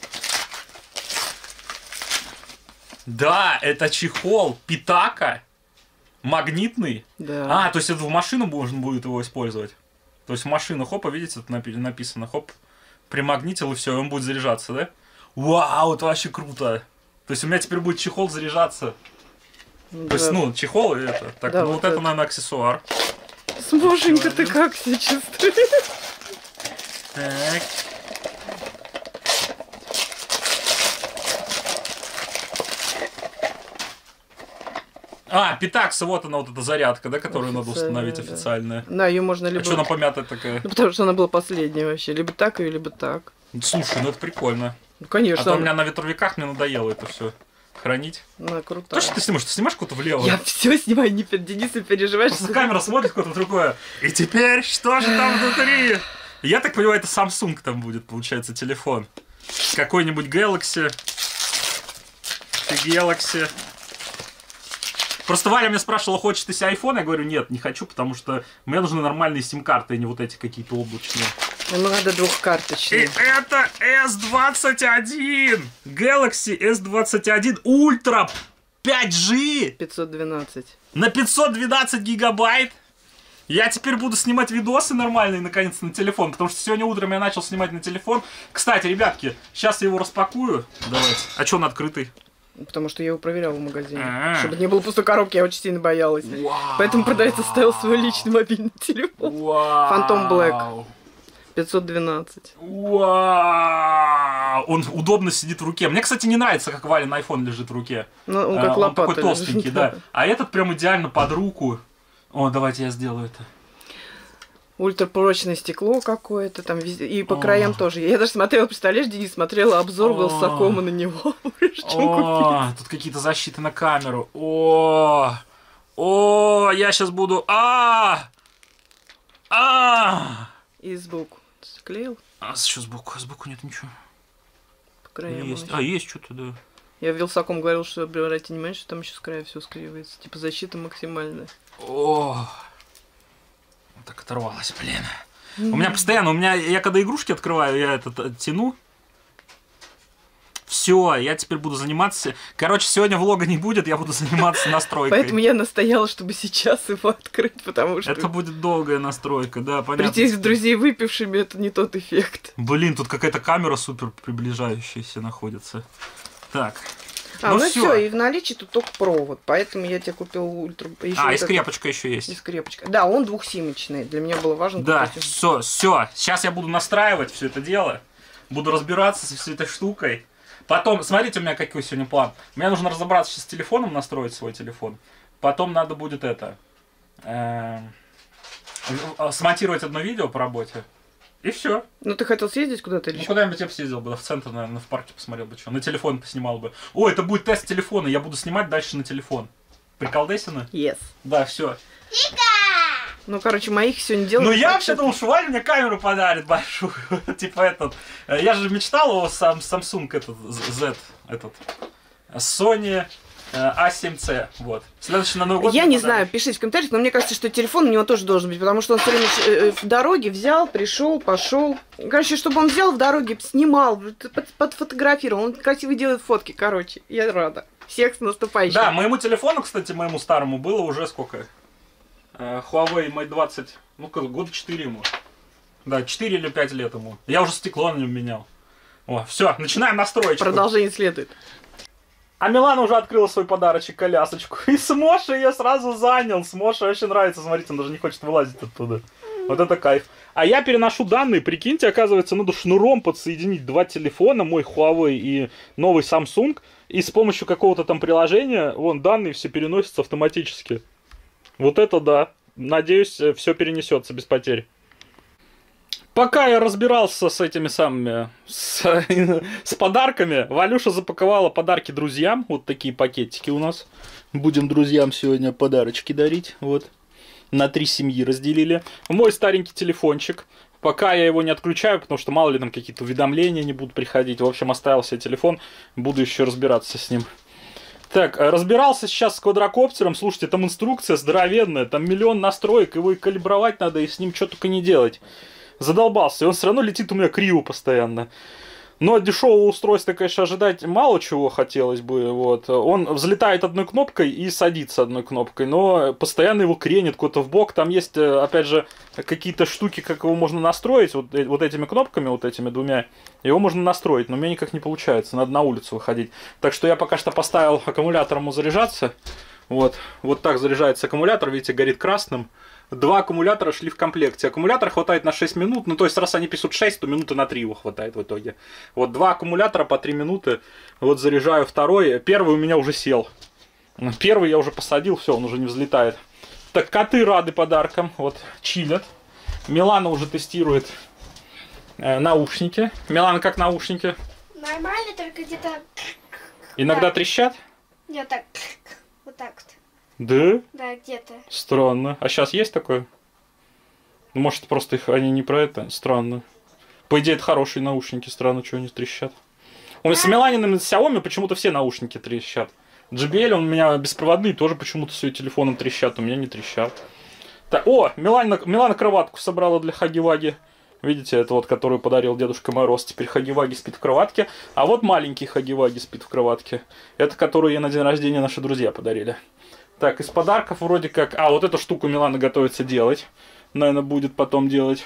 Speaker 1: Да, это чехол Питака. Магнитный.
Speaker 2: Да.
Speaker 1: А, то есть это в машину можно будет его использовать. То есть в машину, хоп, видите, тут написано, хоп, примагнитил и все, и он будет заряжаться, да? Вау, это вообще круто. То есть у меня теперь будет чехол заряжаться.
Speaker 2: Да.
Speaker 1: То есть, ну, чехол и это. Так,
Speaker 2: Да,
Speaker 1: ну
Speaker 2: вот
Speaker 1: вот это,
Speaker 2: это.
Speaker 1: наверное, аксессуар.
Speaker 2: Смошенька, ты как себя чувствуешь?
Speaker 1: Так. А, Питакса, вот она, вот эта зарядка, да, которую надо установить официальная.
Speaker 2: Да, ее можно либо...
Speaker 1: А что она помятая такая?
Speaker 2: Ну, потому что она была последняя вообще. Либо так ее, либо так.
Speaker 1: Слушай, ну это прикольно.
Speaker 2: Ну, конечно.
Speaker 1: А то у меня на ветровиках мне надоело это все хранить.
Speaker 2: Она крутая.
Speaker 1: Точно ты снимаешь? Ты снимаешь куда-то влево?
Speaker 2: Я все снимаю, не Денис, и переживаешь.
Speaker 1: Просто камера смотрит куда-то другое. И теперь что же там внутри? Я так понимаю, это Samsung там будет, получается, телефон. Какой-нибудь Galaxy. Galaxy. Просто Валя меня спрашивала, хочешь ты себе iPhone? Я говорю, нет, не хочу, потому что мне нужны нормальные сим-карты, а не вот эти какие-то облачные.
Speaker 2: Ему надо
Speaker 1: И
Speaker 2: двухкарточный.
Speaker 1: это S21! Galaxy S21 Ultra 5G
Speaker 2: 512.
Speaker 1: на 512 гигабайт. Я теперь буду снимать видосы нормальные, наконец-то, на телефон, потому что сегодня утром я начал снимать на телефон. Кстати, ребятки, сейчас я его распакую. Давайте. А что он открытый?
Speaker 2: Потому что я его проверяла в магазине. Чтобы не было пустой коробки, я очень сильно боялась. Поэтому продавец оставил свой личный мобильный телефон. Phantom Black. 512.
Speaker 1: Вау! Он удобно сидит в руке. Мне, кстати, не нравится, как Валин iPhone лежит в руке.
Speaker 2: Ну, он как лопата.
Speaker 1: Он такой толстенький,
Speaker 2: лежит,
Speaker 1: да. А этот прям идеально под руку. О, давайте я сделаю это.
Speaker 2: Ультрапрочное стекло какое-то там везде. И по краям тоже. Я даже смотрела, представляешь, Денис, смотрела обзор Вилсакома на него.
Speaker 1: Тут какие-то защиты на камеру. Я сейчас буду...
Speaker 2: И сбоку. Склеил?
Speaker 1: Еще сбоку. Сбоку нет ничего.
Speaker 2: По краям.
Speaker 1: Есть. Есть что-то, да.
Speaker 2: Я в Вилсаком говорил, что обратите внимание, что там еще с края все склеивается. Типа защита максимальная.
Speaker 1: Так оторвалась, блин. У меня постоянно, я когда игрушки открываю, я это тяну. Все, я теперь буду заниматься. Короче, сегодня влога не будет, я буду заниматься настройкой.
Speaker 2: Поэтому я настояла, чтобы сейчас его открыть, потому что...
Speaker 1: Это будет долгая настройка, да, понятно.
Speaker 2: Прийти с друзей выпившими, это не тот эффект.
Speaker 1: Блин, тут какая-то камера супер приближающаяся находится. Так.
Speaker 2: Ну все, и в наличии тут только провод, поэтому я тебе купил ультра...
Speaker 1: Еще и скрепочка еще есть.
Speaker 2: И скрепочка. Да, он двухсимочный, для меня было важно...
Speaker 1: Да, все, сейчас я буду настраивать все это дело, буду разбираться со всей этой штукой. Потом, смотрите, у меня какой сегодня план. Мне нужно разобраться сейчас с телефоном, настроить свой телефон. Потом надо будет смонтировать одно видео по работе. И все.
Speaker 2: Ну ты хотел съездить куда-то или что?
Speaker 1: Куда-нибудь я бы съездил бы, в центр, наверное, в парке посмотрел бы что. На телефон поснимал бы. Это будет тест телефона, я буду снимать дальше на телефон. Приколдесина?
Speaker 2: Yes.
Speaker 1: Да, все.
Speaker 2: Ну, короче, моих сегодня делают.
Speaker 1: Ну, я вообще думал, что Валя мне камеру подарит большую. Типа я же мечтал о Samsung Z, Sony A7C. Вот. Следующий на Новый год.
Speaker 2: Я не знаю, пишите в комментариях, но мне кажется, что телефон у него тоже должен быть, потому что он все время в дороге взял, пришел, пошел. Короче, чтобы он взял в дороге, снимал, подфотографировал. Он красиво делает фотки, короче. Я рада. Всех с наступающим.
Speaker 1: Да, моему телефону, кстати, моему старому было уже сколько? Huawei Mate 20, года 4 ему. Да, 4 или 5 лет ему. Я уже стекло на нем менял. Все, начинаем настроечку.
Speaker 2: Продолжение следует.
Speaker 1: А Милана уже открыла свой подарочек, колясочку. И с Мошей я сразу занял. С Мошей очень нравится, смотрите, он даже не хочет вылазить оттуда. Вот это кайф. А я переношу данные, прикиньте, оказывается, надо шнуром подсоединить два телефона, мой Huawei и новый Samsung. И с помощью какого-то там приложения, данные все переносятся автоматически. Вот это да. Надеюсь, все перенесется без потерь. Пока я разбирался с этими самыми, с подарками, Валюша запаковала подарки друзьям. Вот такие пакетики у нас. Будем друзьям сегодня подарочки дарить. Вот. На 3 семьи разделили. Мой старенький телефончик. Пока я его не отключаю, потому что мало ли там какие-то уведомления не будут приходить. В общем, оставил себе телефон. Буду еще разбираться с ним. Так, разбирался сейчас с квадрокоптером. Слушайте, там инструкция здоровенная. Там миллион настроек. Его и калибровать надо, и с ним что только не делать. Задолбался. И он все равно летит у меня криво постоянно. Но от дешевого устройства, конечно, ожидать мало чего хотелось бы. Вот. Он взлетает одной кнопкой и садится одной кнопкой. Но постоянно его кренит куда-то в бок. Там есть, опять же, какие-то штуки, как его можно настроить. Вот этими кнопками, вот этими двумя. Его можно настроить, но у меня никак не получается. Надо на улицу выходить. Так что я пока что поставил аккумулятор ему заряжаться. Вот так заряжается аккумулятор. Видите, горит красным. 2 аккумулятора шли в комплекте. Аккумулятор хватает на 6 минут. Ну, то есть, раз они пишут 6, то минуты на 3 его хватает в итоге. Вот 2 аккумулятора по 3 минуты. Вот заряжаю второй. Первый у меня уже сел. Первый я уже посадил, все, он уже не взлетает. Так, коты рады подаркам. Вот, чилят. Милана уже тестирует наушники. Милана, как наушники?
Speaker 3: Нормально, только где-то...
Speaker 1: Иногда трещат?
Speaker 3: Нет, так. Вот так вот.
Speaker 1: Да?
Speaker 3: Да, где-то.
Speaker 1: Странно. А сейчас есть такое? Ну, может, просто они не про это? Странно. По идее, это хорошие наушники. Странно, что они трещат. У меня с Миланиным и Xiaomi почему-то все наушники трещат. JBL, у меня беспроводные, тоже почему-то с ее телефоном трещат. У меня не трещат. Так, Милана кроватку собрала для Хаги-Ваги. Видите, это вот, которую подарил Дедушка Мороз. Теперь Хаги-Ваги спит в кроватке. А вот маленький Хаги-Ваги спит в кроватке. Это, которую ей на день рождения наши друзья подарили. Так, из подарков вроде как... вот эту штуку Милана готовится делать. Наверное, будет потом делать.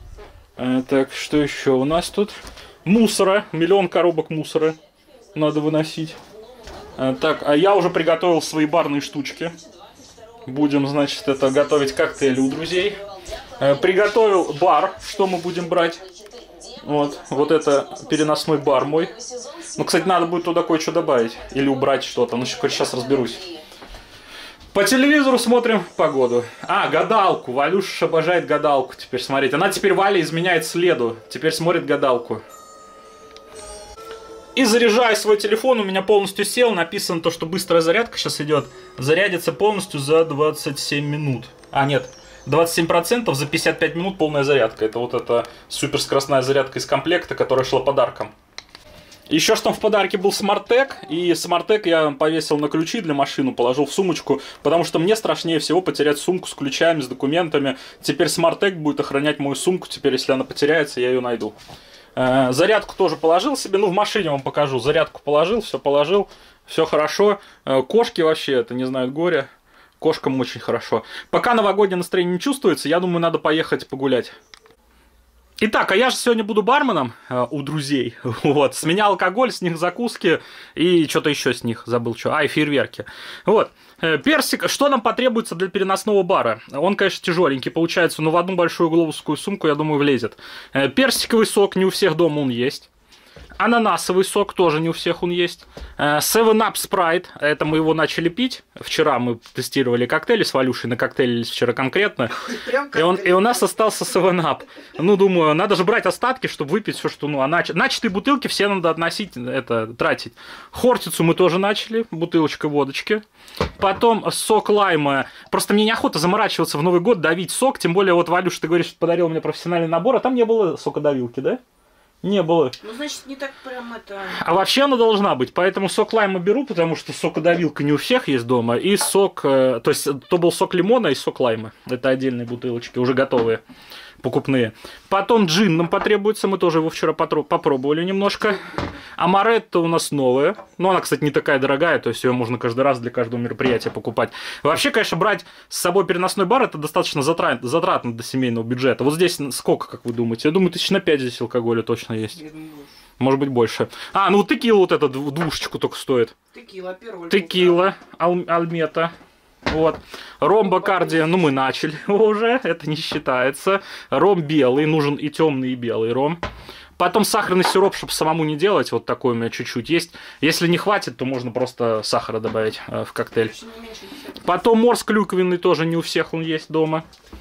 Speaker 1: Так, что еще у нас тут? Мусора. 1 000 000 коробок мусора надо выносить. Так, а я уже приготовил свои барные штучки. Будем, значит, это готовить коктейли у друзей. Приготовил бар, что мы будем брать. Вот это переносной бар мой. Ну, кстати, надо будет туда кое-что добавить. Или убрать что-то. Ну, сейчас разберусь. По телевизору смотрим погоду. А, гадалку. Валюша обожает гадалку теперь смотреть. Она теперь, Валя, изменяет следу. Теперь смотрит гадалку. И заряжаю свой телефон. У меня полностью сел. Написано то, что быстрая зарядка сейчас идет. Зарядится полностью за 27 минут. А, нет. 27% за 55 минут полная зарядка. Это вот эта суперскоростная зарядка из комплекта, которая шла подарком. Еще что в подарке был Smart-Tag. И Smart-Tag я повесил на ключи для машины, положил в сумочку. Потому что мне страшнее всего потерять сумку с ключами, с документами. Теперь Smart-Tag будет охранять мою сумку. Теперь, если она потеряется, я ее найду. Зарядку тоже положил себе. Ну, в машине вам покажу. Зарядку положил, все хорошо. Кошки вообще это не знают горя. Кошкам очень хорошо. Пока новогоднее настроение не чувствуется, я думаю, надо поехать погулять. Итак, а я же сегодня буду барменом у друзей. Вот. С меня алкоголь, с них закуски и что-то еще с них. Забыл что. А, и фейерверки. Вот. Персик. Что нам потребуется для переносного бара? Он, конечно, тяжеленький получается, но в одну большую глобусскую сумку, я думаю, влезет. Персиковый сок, не у всех дома он есть. Ананасовый сок, тоже не у всех он есть. 7-Up Sprite, это мы его начали пить. Вчера мы тестировали коктейли с Валюшей, накоктейлились вчера конкретно. И у нас остался 7-Up. Ну, думаю, надо же брать остатки, чтобы выпить все, что... Ну, а начатые бутылки все надо относить, тратить. Хортицу мы тоже начали, бутылочка водочки. Потом сок лайма. Просто мне неохота заморачиваться в Новый год, давить сок. Тем более, вот, Валюша, ты говоришь, что подарил мне профессиональный набор, а там не было сокодавилки, да? Не было.
Speaker 2: Ну, значит, не так прям это...
Speaker 1: А вообще она должна быть. Поэтому сок лайма беру, потому что сокодавилка не у всех есть дома. И сок... То есть, то был сок лимона и сок лайма. Это отдельные бутылочки, уже готовые, покупные. Потом джин нам потребуется. Мы тоже его вчера попробовали немножко. Амаретто у нас новая. Но она, кстати, не такая дорогая. То есть, ее можно каждый раз для каждого мероприятия покупать. Вообще, конечно, брать с собой переносной бар, это достаточно затратно до семейного бюджета. Вот здесь сколько, как вы думаете? Я думаю, 5 на 5 здесь алкоголя точно есть. Может быть, больше. А, ну текила вот эта двушечку только стоит. Текила, Альмета. Вот. Ром Бакарди, ну мы начали уже, это не считается. Ром белый, нужен и темный, и белый ром. Потом сахарный сироп, чтобы самому не делать, вот такой у меня чуть-чуть есть. Если не хватит, то можно просто сахара добавить в коктейль. Потом морс клюквенный, тоже не у всех он есть дома.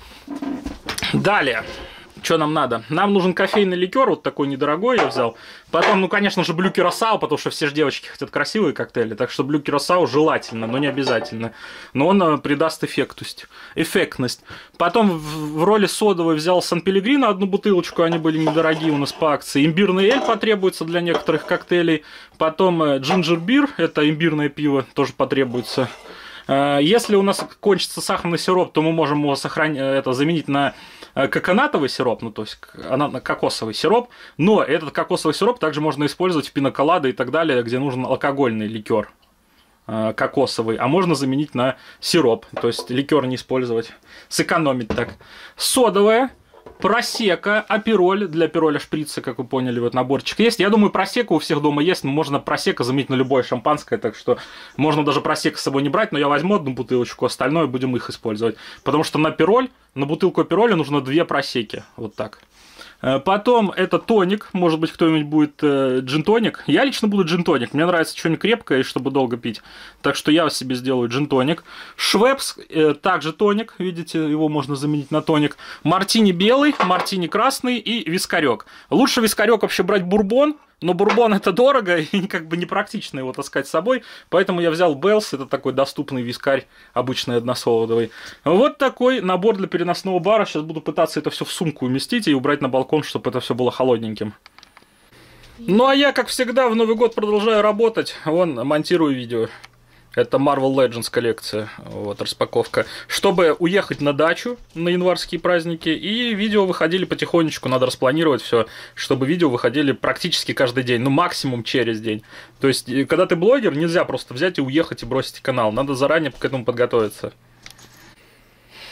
Speaker 1: Далее. Что нам надо? Нам нужен кофейный ликер, вот такой недорогой я взял. Потом, ну, конечно же, Блю Кюрасао, потому что все же девочки хотят красивые коктейли. Так что Блю Кюрасао желательно, но не обязательно. Но он придаст эффектность. Потом в роли содовой взял Сан-Пелегрино одну бутылочку, они были недорогие у нас по акции. Имбирный эль потребуется для некоторых коктейлей. Потом джинджер-бир, это имбирное пиво, тоже потребуется. Если у нас кончится сахарный сироп, то мы можем его заменить на коконатовый сироп, ну то есть кокосовый сироп, но этот кокосовый сироп также можно использовать в пиноколаде и так далее, где нужен алкогольный ликер кокосовый, а можно заменить на сироп, то есть ликер не использовать, сэкономить так. Содовая, просека, апероль, для апероля шприца, как вы поняли, вот наборчик есть. Я думаю, просека у всех дома есть, но можно просека заменить на любое шампанское, так что можно даже просека с собой не брать, но я возьму одну бутылочку, остальное будем их использовать. Потому что на бутылку апероля нужно 2 просеки, вот так. Потом это тоник, может быть, кто-нибудь будет джин-тоник. Я лично буду джин-тоник, мне нравится что-нибудь крепкое, чтобы долго пить. Так что я себе сделаю джин-тоник. Швепс, также тоник, видите, его можно заменить на тоник. Мартини белый, мартини красный и вискарек. Лучше вискарек вообще брать бурбон, но бурбон это дорого и как бы непрактично его таскать с собой. Поэтому я взял Беллс, это такой доступный вискарь, обычный односолодовый. Вот такой набор для переносного бара. Сейчас буду пытаться это все в сумку уместить и убрать на балкон, чтобы это все было холодненьким. Ну а я, как всегда, в Новый год продолжаю работать. Вон, монтирую видео. Это Marvel Legends коллекция, вот, распаковка. Чтобы уехать на дачу на январские праздники, и видео выходили потихонечку, надо распланировать все, чтобы видео выходили практически каждый день, ну максимум через день. То есть, когда ты блогер, нельзя просто взять и уехать и бросить канал, надо заранее к этому подготовиться.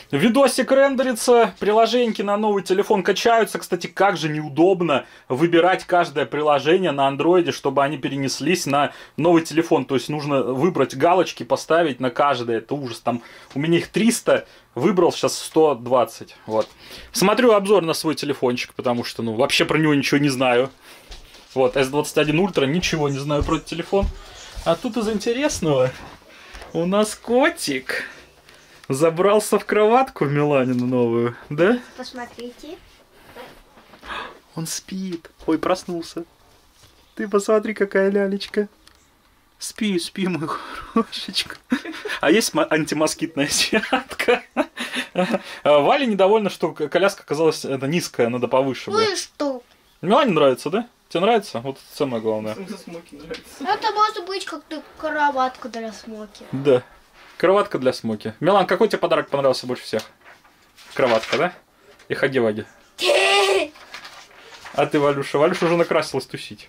Speaker 1: Видосик рендерится, приложеньки на новый телефон качаются. Кстати, как же неудобно выбирать каждое приложение на андроиде, чтобы они перенеслись на новый телефон. То есть нужно выбрать галочки, поставить на каждое. Это ужас. Там у меня их 300, выбрал сейчас 120. Вот. Смотрю обзор на свой телефончик, потому что, ну, вообще про него ничего не знаю. Вот, S21 Ultra, ничего не знаю про этот телефон. А тут из интересного у нас котик забрался в кроватку в Миланину новую, да?
Speaker 3: Посмотрите.
Speaker 1: Он спит. Ой, проснулся. Ты посмотри, какая лялечка. Спи, спи, мой хорошечка. А есть антимоскитная сетка. Валя недовольна, что коляска оказалась низкая, надо повыше.
Speaker 3: Ну и что?
Speaker 1: Милане нравится, да? Тебе нравится? Вот это самое главное.
Speaker 3: Это может быть как-то кроватка для Смоки.
Speaker 1: Да. Кроватка для Смоки. Милан, какой тебе подарок понравился больше всех? Кроватка, да? И хаги-ваги. А ты, Валюша? Валюша уже накрасилась тусить.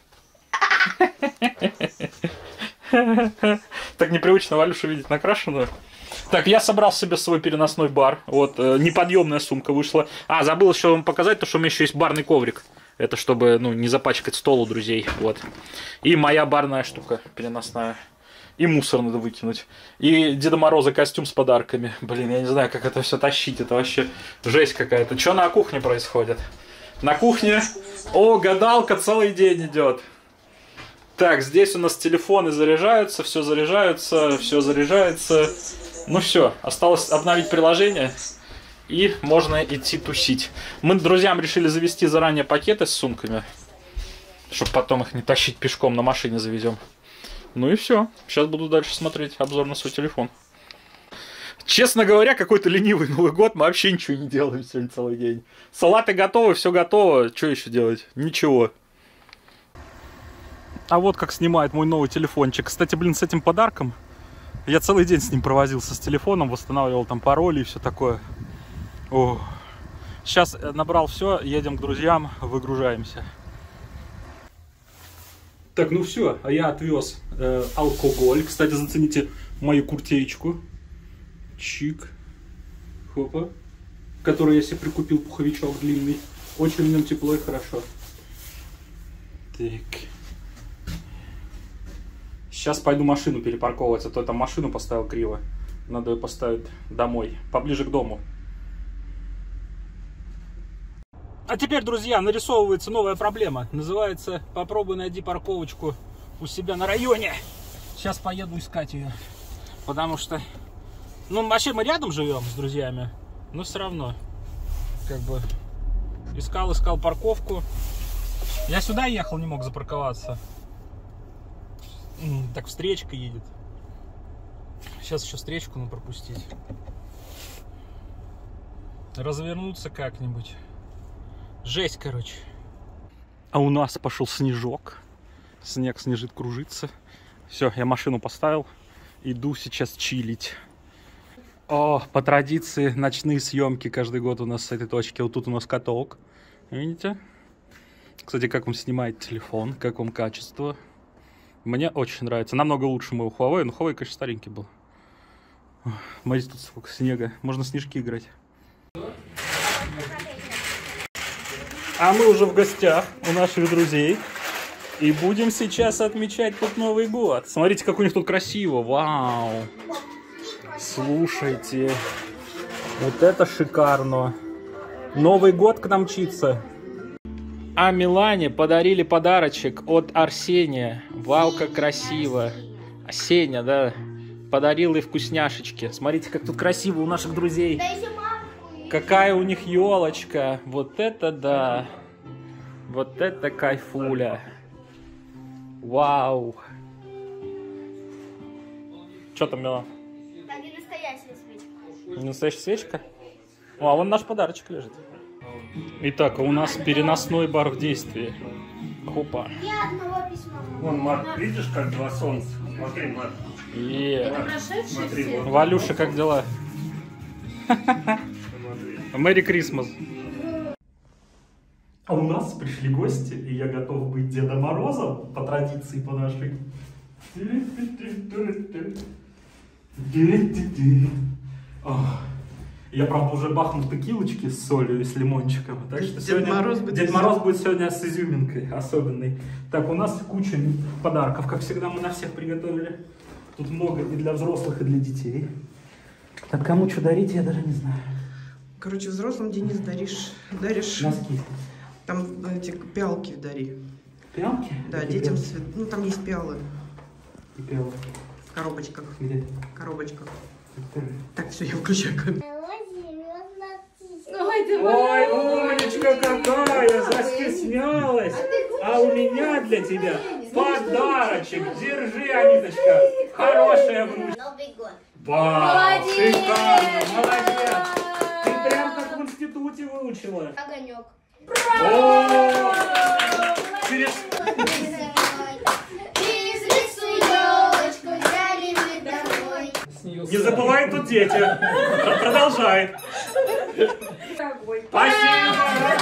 Speaker 1: Так непривычно Валюшу видеть накрашенную. Так, я собрал себе свой переносной бар. Вот, неподъемная сумка вышла. А, забыл еще вам показать, то, что у меня еще есть барный коврик. Это чтобы, ну, не запачкать стол у друзей. Вот. И моя барная штука переносная. И мусор надо выкинуть. И Деда Мороза костюм с подарками. Блин, я не знаю, как это все тащить. Это вообще жесть какая-то. Что на кухне происходит? На кухне... О, гадалка целый день идет. Так, здесь у нас телефоны заряжаются, все заряжается, все заряжается. Ну все, осталось обновить приложение. И можно идти тусить. Мы друзьям решили завести заранее пакеты с сумками. Чтобы потом их не тащить пешком, на машине завезем. Ну и все. Сейчас буду дальше смотреть обзор на свой телефон. Честно говоря, какой-то ленивый Новый год. Мы вообще ничего не делаем сегодня целый день. Салаты готовы, все готово. Что еще делать? Ничего. А вот как снимает мой новый телефончик. Кстати, блин, с этим подарком я целый день с ним провозился, с телефоном. Восстанавливал там пароли и все такое. О. Сейчас набрал все, едем к друзьям, выгружаемся. Так, ну все, а я отвез алкоголь. Кстати, зацените мою куртеечку. Чик. Хопа. Который я себе прикупил, пуховичок длинный. Очень в нем тепло и хорошо. Так. Сейчас пойду машину перепарковывать, а то я там машину поставил криво. Надо ее поставить домой, поближе к дому. А теперь, друзья, нарисовывается новая проблема. Называется «Попробуй найди парковочку у себя на районе». Сейчас поеду искать ее. Потому что... Ну, вообще мы рядом живем с друзьями, но все равно. Как бы... Искал парковку. Я сюда ехал, не мог запарковаться. Так встречка едет. Сейчас еще встречку надо пропустить. Развернуться как-нибудь. Жесть, короче. А у нас пошел снежок. Снег снежит, кружится. Все, я машину поставил. Иду сейчас чилить. О, по традиции ночные съемки каждый год у нас с этой точки. Вот тут у нас каток. Видите? Кстати, как он снимает телефон, как вам качество. Мне очень нравится. Намного лучше моего Huawei. Но Huawei, конечно, старенький был. Смотрите, тут сколько снега. Можно снежки играть. А мы уже в гостях у наших друзей. И будем сейчас отмечать тут Новый год. Смотрите, как у них тут красиво. Вау. Слушайте. Вот это шикарно. Новый год к нам мчится. А Милане подарили подарочек от Арсения. Вау, как красиво. Сеня, да, подарил ей вкусняшечки. Смотрите, как тут красиво у наших друзей. Какая у них елочка. Вот это да. Вот это кайфуля. Вау. Что там, Мила?
Speaker 3: Там не настоящая свечка.
Speaker 1: Не настоящая свечка? О, а вон наш подарочек лежит. Итак, у нас переносной бар в действии. Хопа.
Speaker 3: Ни одного письма.
Speaker 1: Вон, Марк, видишь, как два солнца? Смотри, Марк.
Speaker 3: Это прошедшие.
Speaker 1: Валюша, как дела? Мэри Крисмас. А у нас пришли гости, и я готов быть Дедом Морозом, по традиции, по нашей. Я, правда, уже бахнул текилочки с солью и с лимончиком. Так что
Speaker 2: Дед Мороз
Speaker 1: будет сегодня с изюминкой особенной. Так, у нас куча подарков, как всегда, мы на всех приготовили. Тут много и для взрослых, и для детей. Так, кому что дарить, я даже не знаю.
Speaker 2: Короче, взрослым, Денис, даришь
Speaker 1: носки.
Speaker 2: Там эти пиалки дари.
Speaker 1: Пиалки?
Speaker 2: Да,
Speaker 1: Какие
Speaker 2: детям,
Speaker 1: пиалки?
Speaker 2: ну там есть пиалы.
Speaker 1: И пиалы.
Speaker 2: В коробочках.
Speaker 1: Где?
Speaker 2: В коробочках. Так, все, я выключаю камеру.
Speaker 1: Ой, умничка какая, застеснялась. А у меня для тебя подарочек. Держи, Аниточка. Хорошая внучка.
Speaker 3: Новый год.
Speaker 1: Вау, шикарно, молодец. Ты прям как в институте выучила.
Speaker 3: Огонек.
Speaker 1: О, через...
Speaker 3: Из лесу елочку взяли мы домой.
Speaker 1: Не забывай, тут дети. Продолжай. Спасибо.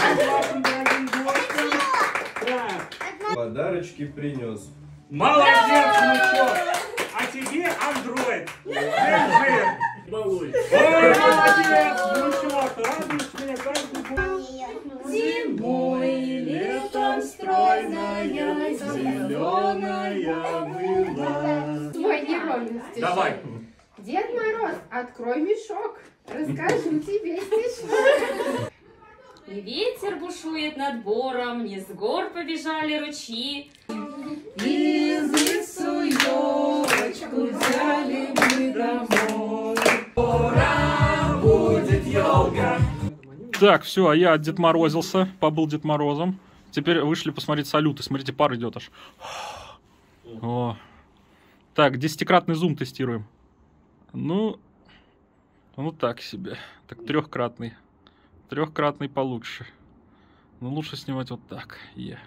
Speaker 4: Подарочки принес.
Speaker 1: Молодец, внучок. А тебе Android. Держи. Балуй. Ой, молодец, внучок. Радуешь меня каждый год.
Speaker 5: Зимой, летом стройная, зеленая была.
Speaker 6: Свой невольный стишок.
Speaker 1: Давай.
Speaker 6: Дед Мороз, открой мешок, расскажу тебе стишок.
Speaker 5: И ветер бушует над бором, не с гор побежали ручьи.
Speaker 6: Из лесу елочку взяли мы домой.
Speaker 1: Пора будет елка. Так, все, а я отдедморозился, побыл Дед Морозом. Теперь вышли посмотреть салюты. Смотрите, пар идет аж. О. Так, 10-кратный зум тестируем. Ну так себе. Так, 3-кратный. 3-кратный получше. Но лучше снимать вот так.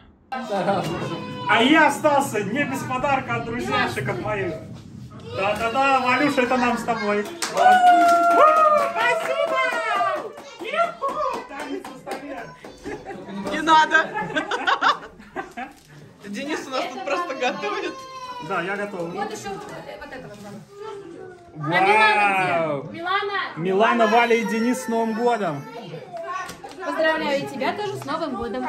Speaker 1: А я остался не без подарка от друзьяшек от моих. Да-да-да, Валюша, это нам с тобой. Спасибо! Танец на столе.
Speaker 2: Не надо! Денис у нас тут просто готовит.
Speaker 1: Да, я готов.
Speaker 5: Вот еще вот этого.
Speaker 1: Вау!
Speaker 5: Милана!
Speaker 1: Милана, Валя и Денис с Новым годом!
Speaker 5: Поздравляю и тебя тоже с Новым годом.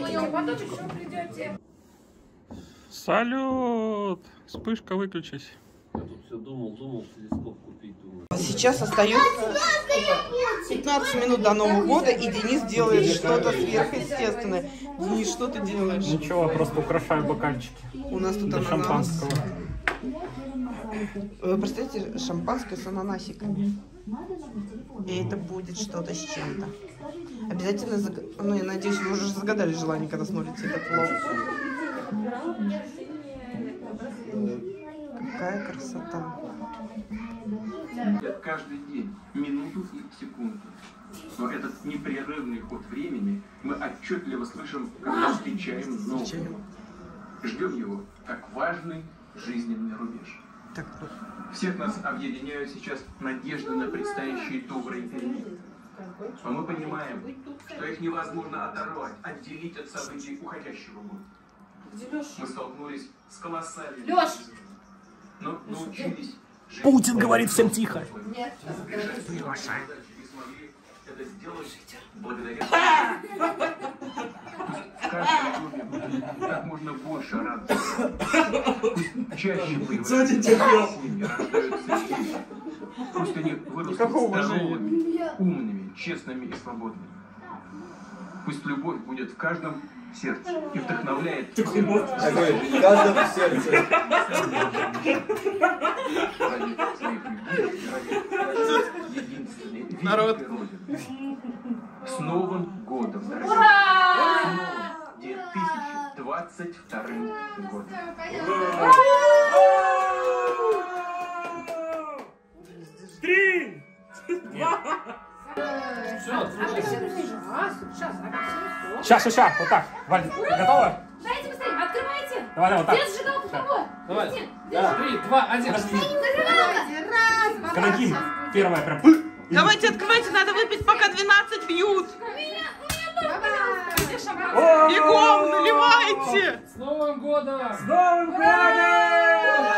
Speaker 1: Салют! Вспышка, выключись.
Speaker 4: Я тут все думал, телескоп купить, думаю.
Speaker 2: Сейчас остается 15 минут до Нового года, и Денис делает что-то сверхъестественное. Денис, что ты делаешь?
Speaker 1: Ничего, просто украшаю бокальчики.
Speaker 2: У нас тут
Speaker 1: Для
Speaker 2: ананас.
Speaker 1: шампанского.
Speaker 2: Вы представляете, шампанское с ананасиками. И это будет что-то с чем-то. Обязательно, ну я надеюсь, вы уже загадали желание, когда смотрите этот влог. Какая красота.
Speaker 7: Каждый день, минуту и секунду. Но этот непрерывный ход времени мы отчетливо слышим, когда встречаем Новый год. Ждем его как важный жизненный рубеж.
Speaker 2: Так,
Speaker 7: Всех нас объединяют сейчас надежды на предстоящие добрые перемены. Но мы понимаем, что их невозможно оторвать, отделить от событий уходящего года. Мы столкнулись с колоссальными кризисами, но научились жить.
Speaker 1: Путин говорит всем тихо.
Speaker 7: Нет. И смогли это сделать благодаря в каждом доме будет как можно больше радости. Пусть чаще появляются семьи, рождаются дети. Пусть они вырастут здоровыми, умными, честными и свободными. Пусть любовь будет в каждом сердце и вдохновляет
Speaker 4: Такой, в каждом сердце.
Speaker 7: ради своих людей, ради единственной
Speaker 2: Народ.
Speaker 7: великой Родины. С Новым годом, дорогие!
Speaker 5: Ура!
Speaker 7: С новым 2022 годом!
Speaker 1: Три! Сейчас, вот так. Валь, готова?
Speaker 5: Дайте быстрее, открывайте!
Speaker 1: Давай, вот так.
Speaker 5: Дед сжигалку кого?
Speaker 4: Давай.
Speaker 5: Дед,
Speaker 4: Да, 3, 2, 1.
Speaker 1: Коногим. Первая прям.
Speaker 2: давайте открывайте, надо выпить, пока 12 бьют.
Speaker 5: где шампанское?
Speaker 1: О!
Speaker 2: Бегом, наливайте.
Speaker 4: С Новым годом!
Speaker 1: С Новым годом!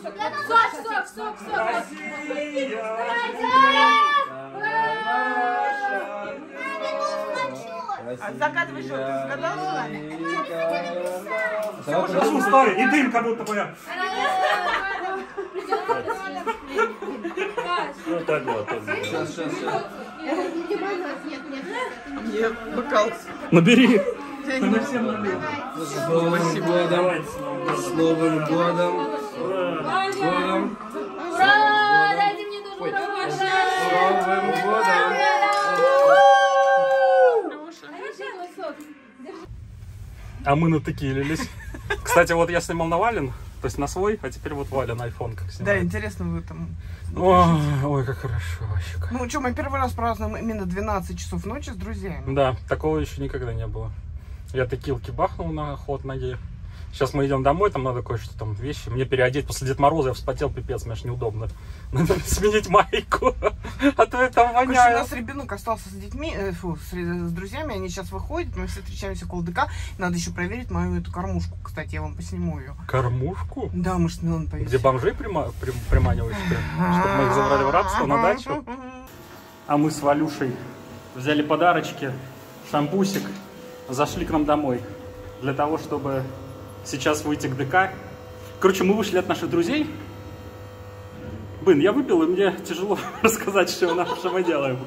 Speaker 2: Загадывай, что ты загадал с нами?
Speaker 8: Прошу, стой, и дым как будто бы. Ну так вот.
Speaker 4: Сейчас.
Speaker 2: Нет, бокал.
Speaker 8: Набери.
Speaker 4: С Новым годом. С Новым годом. Годом.
Speaker 3: Ура! Дайте мне тоже пожалуйста.
Speaker 4: С Новым годом.
Speaker 8: А мы натыкились. Кстати, вот я снимал на Вален, то есть на свой, а теперь вот Валя на iPhone как снимает.
Speaker 2: Да, интересно вы там.
Speaker 8: Ой, как хорошо вообще.
Speaker 2: Ну что, мы первый раз празднуем именно 12 часов ночи с друзьями.
Speaker 8: Да, такого еще никогда не было. Я текилки бахнул на ход ноги. Сейчас мы идем домой, там надо кое-что там вещи. Мне переодеть после Деда Мороза, я вспотел, пипец, мне аж неудобно. Надо сменить майку, а то я там
Speaker 2: У
Speaker 8: воняю.
Speaker 2: нас ребенок остался с детьми, с друзьями, они сейчас выходят, мы все встречаемся около ДК. Надо еще проверить мою эту кормушку, кстати, я вам посниму ее.
Speaker 8: Кормушку?
Speaker 2: Да, мы же на он повесили.
Speaker 8: Где бомжей приманивают, чтобы мы их забрали в рабство на дачу. А мы с Валюшей взяли подарочки, шампусик, зашли к нам домой. Для того, чтобы сейчас выйти к ДК. Короче, мы вышли от наших друзей. Блин, я выпил, и мне тяжело рассказать, что мы делаем.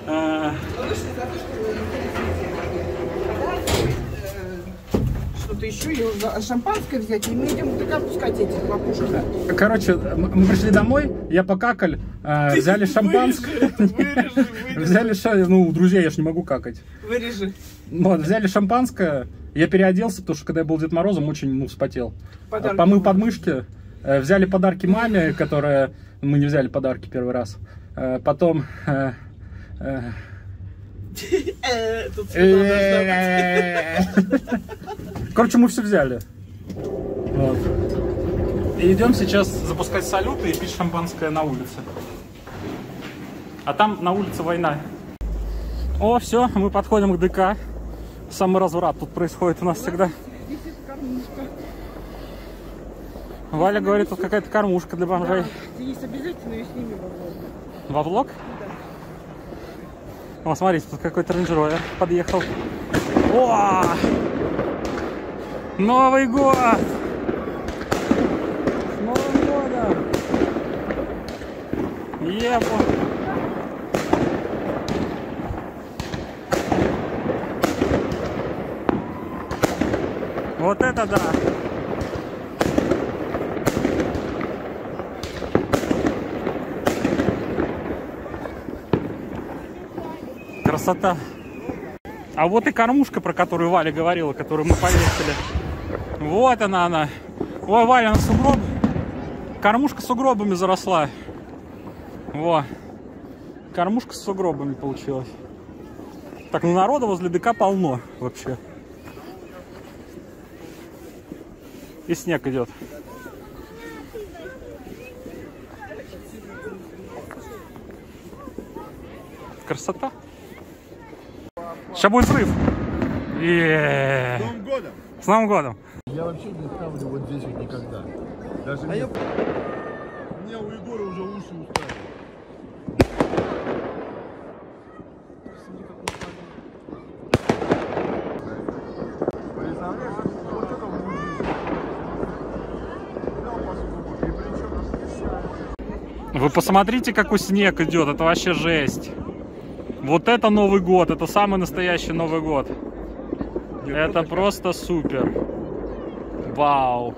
Speaker 2: Что-то еще, и шампанское взять, и мы идем в ДК пускать этих лопушек.
Speaker 8: Короче, мы пришли домой, я покакали, взяли шампанское. Взяли, ну, у друзей я ж не могу какать.
Speaker 2: Вырежи.
Speaker 8: Вот, взяли шампанское, я переоделся, потому что когда я был Дед Морозом, очень, вспотел.
Speaker 2: Подарки.
Speaker 8: Помыл подмышки, взяли подарки маме, которая... Мы не взяли подарки первый раз. Потом... Короче, мы все взяли. Вот. И идем сейчас запускать салюты и пить шампанское на улице. А там на улице война. О, все, мы подходим к ДК. Самый разврат тут происходит у нас всегда. Валя говорит, тут какая-то кормушка для бомжей.
Speaker 2: Да, есть обязательно и сними во влог.
Speaker 8: Во влог? О, смотрите, тут какой-то Range Rover подъехал. О! Новый год! С Новым годом! Епу! Вот это да! Красота. А вот и кормушка, про которую Валя говорила, которую мы повесили. Вот она. Ой, Валя, на сугроб. Кормушка с сугробами заросла. Во. Кормушка с сугробами получилась. Так, ну народа возле ДК полно вообще. И снег идет. Красота. Сейчас будет взрыв. С Новым годом! С Новым годом!
Speaker 9: Я вообще не ставлю вот здесь вот никогда. Даже не... У меня у Егора уже уши устали. Представляешь, вот это
Speaker 8: Вы посмотрите, какой снег идет. Это вообще жесть. Вот это Новый год. Это самый настоящий Новый год. Это просто супер. Вау.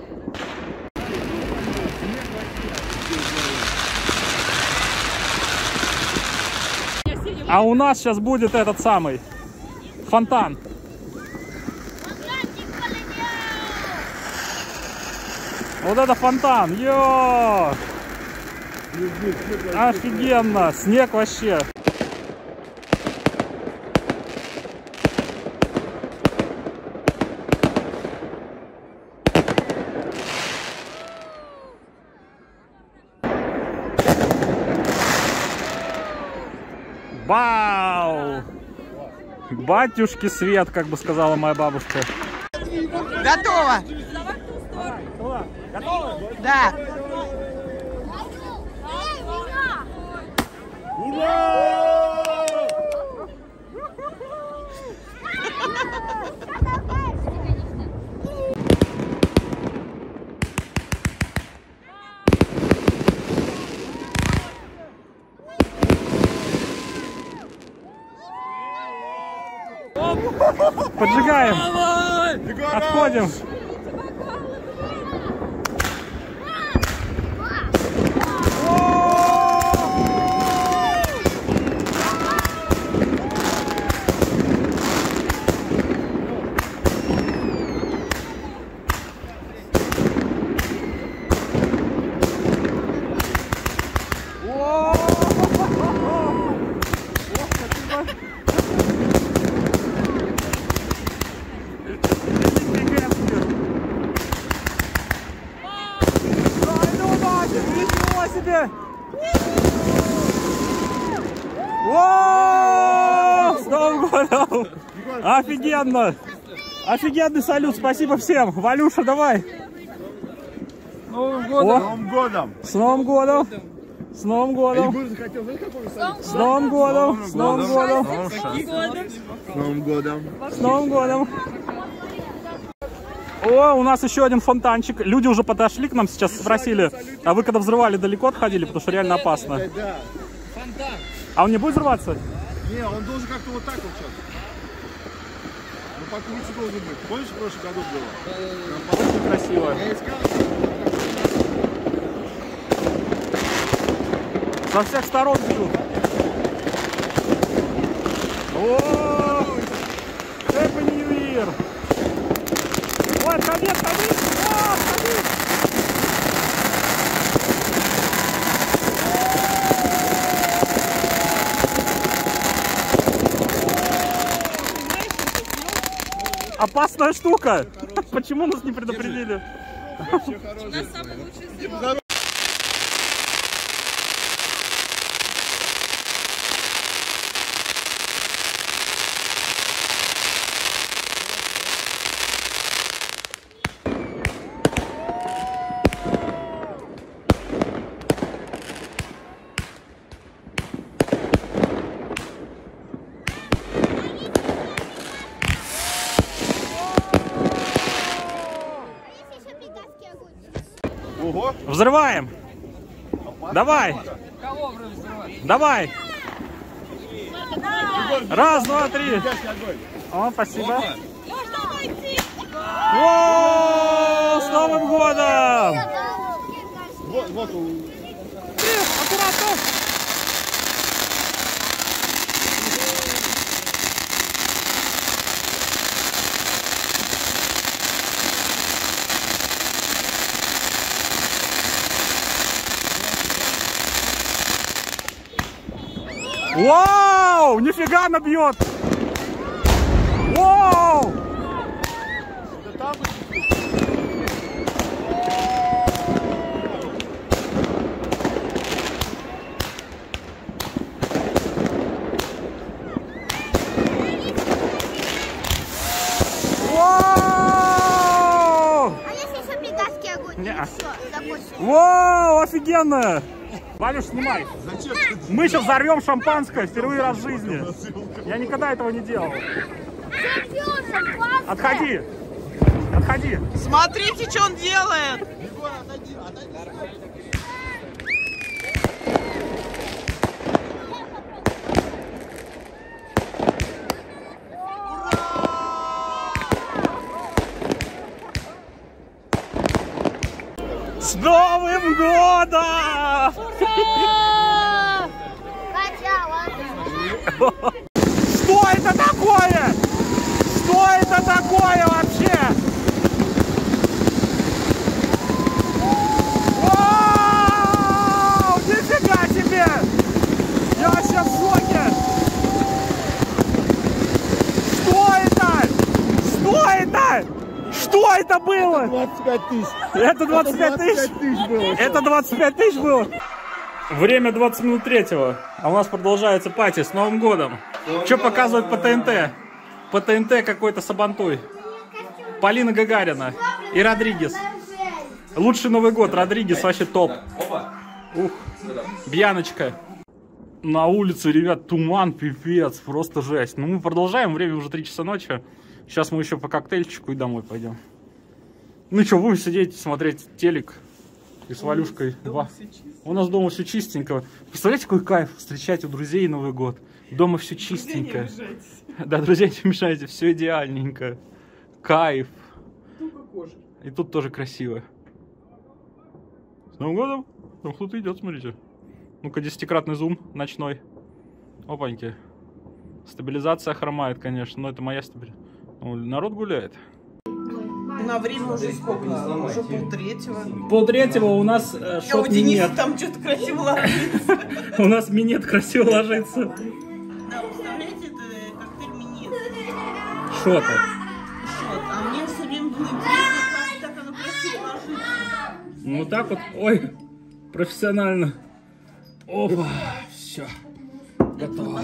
Speaker 8: А у нас сейчас будет этот самый фонтан. Вот это фонтан. Йо! Офигенно. Снег вообще. Вау! Батюшки свет, как бы сказала моя бабушка.
Speaker 2: Готово!
Speaker 8: Готовы?
Speaker 2: Да.
Speaker 8: Поджигаем. Отходим. С Новым годом! Офигенно! Офигенный салют, спасибо всем! Валюша, давай!
Speaker 9: С Новым годом!
Speaker 8: С Новым годом! С Новым годом! С Новым годом! С Новым годом!
Speaker 9: С Новым годом!
Speaker 8: С Новым годом! О, у нас еще один фонтанчик. Люди уже подошли к нам, сейчас спросили, а вы когда взрывали, далеко отходили, потому что реально опасно. А он не будет взрываться?
Speaker 9: Не, он должен как-то вот так вот сейчас. Ну, по кругу должен быть. Помнишь, в прошлом году было?
Speaker 8: Очень красиво. Со всех сторон бьют. О, Happy New Year! Ой, отходи, отходи! О, отходи! Опасная штука! Почему нас не предупредили?
Speaker 6: У нас самый лучший сезон.
Speaker 9: Ого!
Speaker 8: Взрываем! Давай! Давай! Раз, два, три! О, спасибо! О, с Новым годом!
Speaker 9: Вот он.
Speaker 8: Аккуратно! Вау! Нифига она бьет! Вау! Вау!
Speaker 3: А если еще пегасский огонь?
Speaker 8: Не-а.
Speaker 3: Все, закончилось.
Speaker 8: Вау, офигенно! Валюш, снимай.
Speaker 9: Зачем?
Speaker 8: Мы сейчас взорвем шампанское впервые раз в жизни. Я никогда этого не делал. Отходи. Отходи.
Speaker 2: Смотрите, что он делает.
Speaker 8: С Новым годом! Что это такое? Что это такое вообще? Вау! Нифига себе! Я вообще в шоке! Что это? Что это? Что это было?
Speaker 9: 25 тысяч.
Speaker 8: Это 25 тысяч
Speaker 9: было.
Speaker 8: Это 25 тысяч было? Время 20 минут третьего, а у нас продолжается пати. С Новым годом. Что показывают по ТНТ? По ТНТ какой-то сабантуй. Полина Гагарина и Родригес. Лучший Новый год. Родригес вообще топ. Ух. Бьяночка. На улице, ребят, туман, пипец, просто жесть. Ну, мы продолжаем, время уже 3 часа ночи. Сейчас мы еще по коктейльчику и домой пойдем. Ну что, будем сидеть, смотреть телек и с Валюшкой. У нас дома все чистенько. Представляете, какой кайф встречать у друзей Новый год. Дома все чистенько. Да, друзья, не мешайте, все идеальненько. Кайф. И тут тоже красиво. С Новым годом! Там кто-то идет, смотрите. Ну-ка, 10-кратный зум ночной. Опаньки. Стабилизация хромает, конечно, но это моя стабилизация. Ну, народ гуляет.
Speaker 2: На время уже сколько? Уже 2:30.
Speaker 8: 2:30 у нас шот минет.
Speaker 2: Там что-то красиво ложится.
Speaker 8: У нас минет красиво ложится.
Speaker 2: Да, представляете, это коктейль минет.
Speaker 8: Шоты.
Speaker 2: А мне все время было интересно, как оно красиво ложится.
Speaker 8: Ну так вот, ой, профессионально. Опа, все, готово.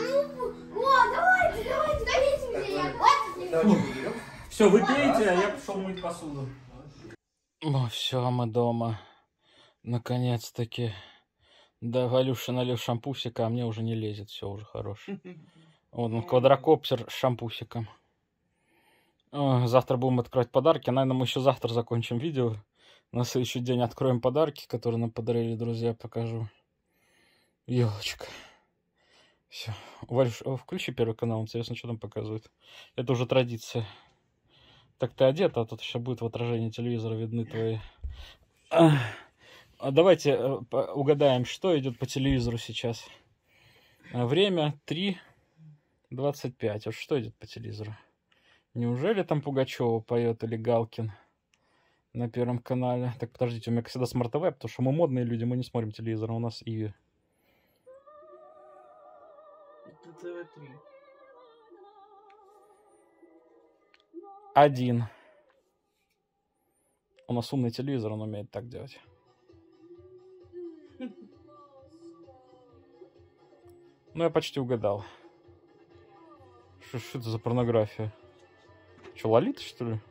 Speaker 8: Все, вы пейте, а я пошел мыть посуду. Ну все, мы дома. Наконец-таки. Да, Валюша налил шампусика, а мне уже не лезет, все уже хороший. Вот он, квадрокоптер с шампусиком. О, завтра будем открывать подарки. Наверное, мы еще завтра закончим видео. На следующий день откроем подарки, которые нам подарили друзья, покажу. Елочка. Все. Валюш, включи Первый канал, интересно, что там показывает. Это уже традиция. Так ты одета, а тут еще будет в отражении телевизора видны твои... Давайте угадаем, что идет по телевизору сейчас. Время 3:25. Вот что идет по телевизору? Неужели там Пугачева поет или Галкин на Первом канале? Так, подождите, у меня всегда Смарт ТВ, потому что мы модные люди, мы не смотрим телевизор, у нас Иви.
Speaker 2: Это ТВ-3.
Speaker 8: 1. У нас умный телевизор, он умеет так делать. Ну, я почти угадал. Что это за порнография? Что, Лолита, что ли?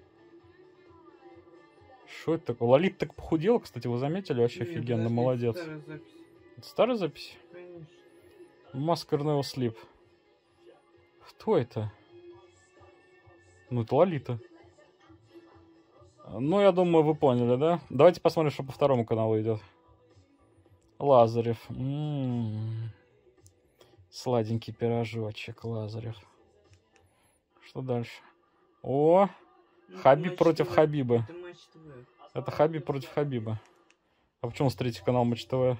Speaker 8: Что это такое? Лолита так похудела, кстати, вы заметили? Вообще офигенно, молодец.
Speaker 2: Старая запись.
Speaker 8: Это старая запись?
Speaker 2: Конечно.
Speaker 8: Маскер Нео Слип. Кто это? Ну, это Лолита. Ну, я думаю, вы поняли, да? Давайте посмотрим, что по Второму каналу идет. Лазарев. Сладенький пирожочек, Лазарев. Что дальше? О, Хабиб против Хабиба. Это Хабиб против Хабиба. А почему с Третий канал Матч ТВ?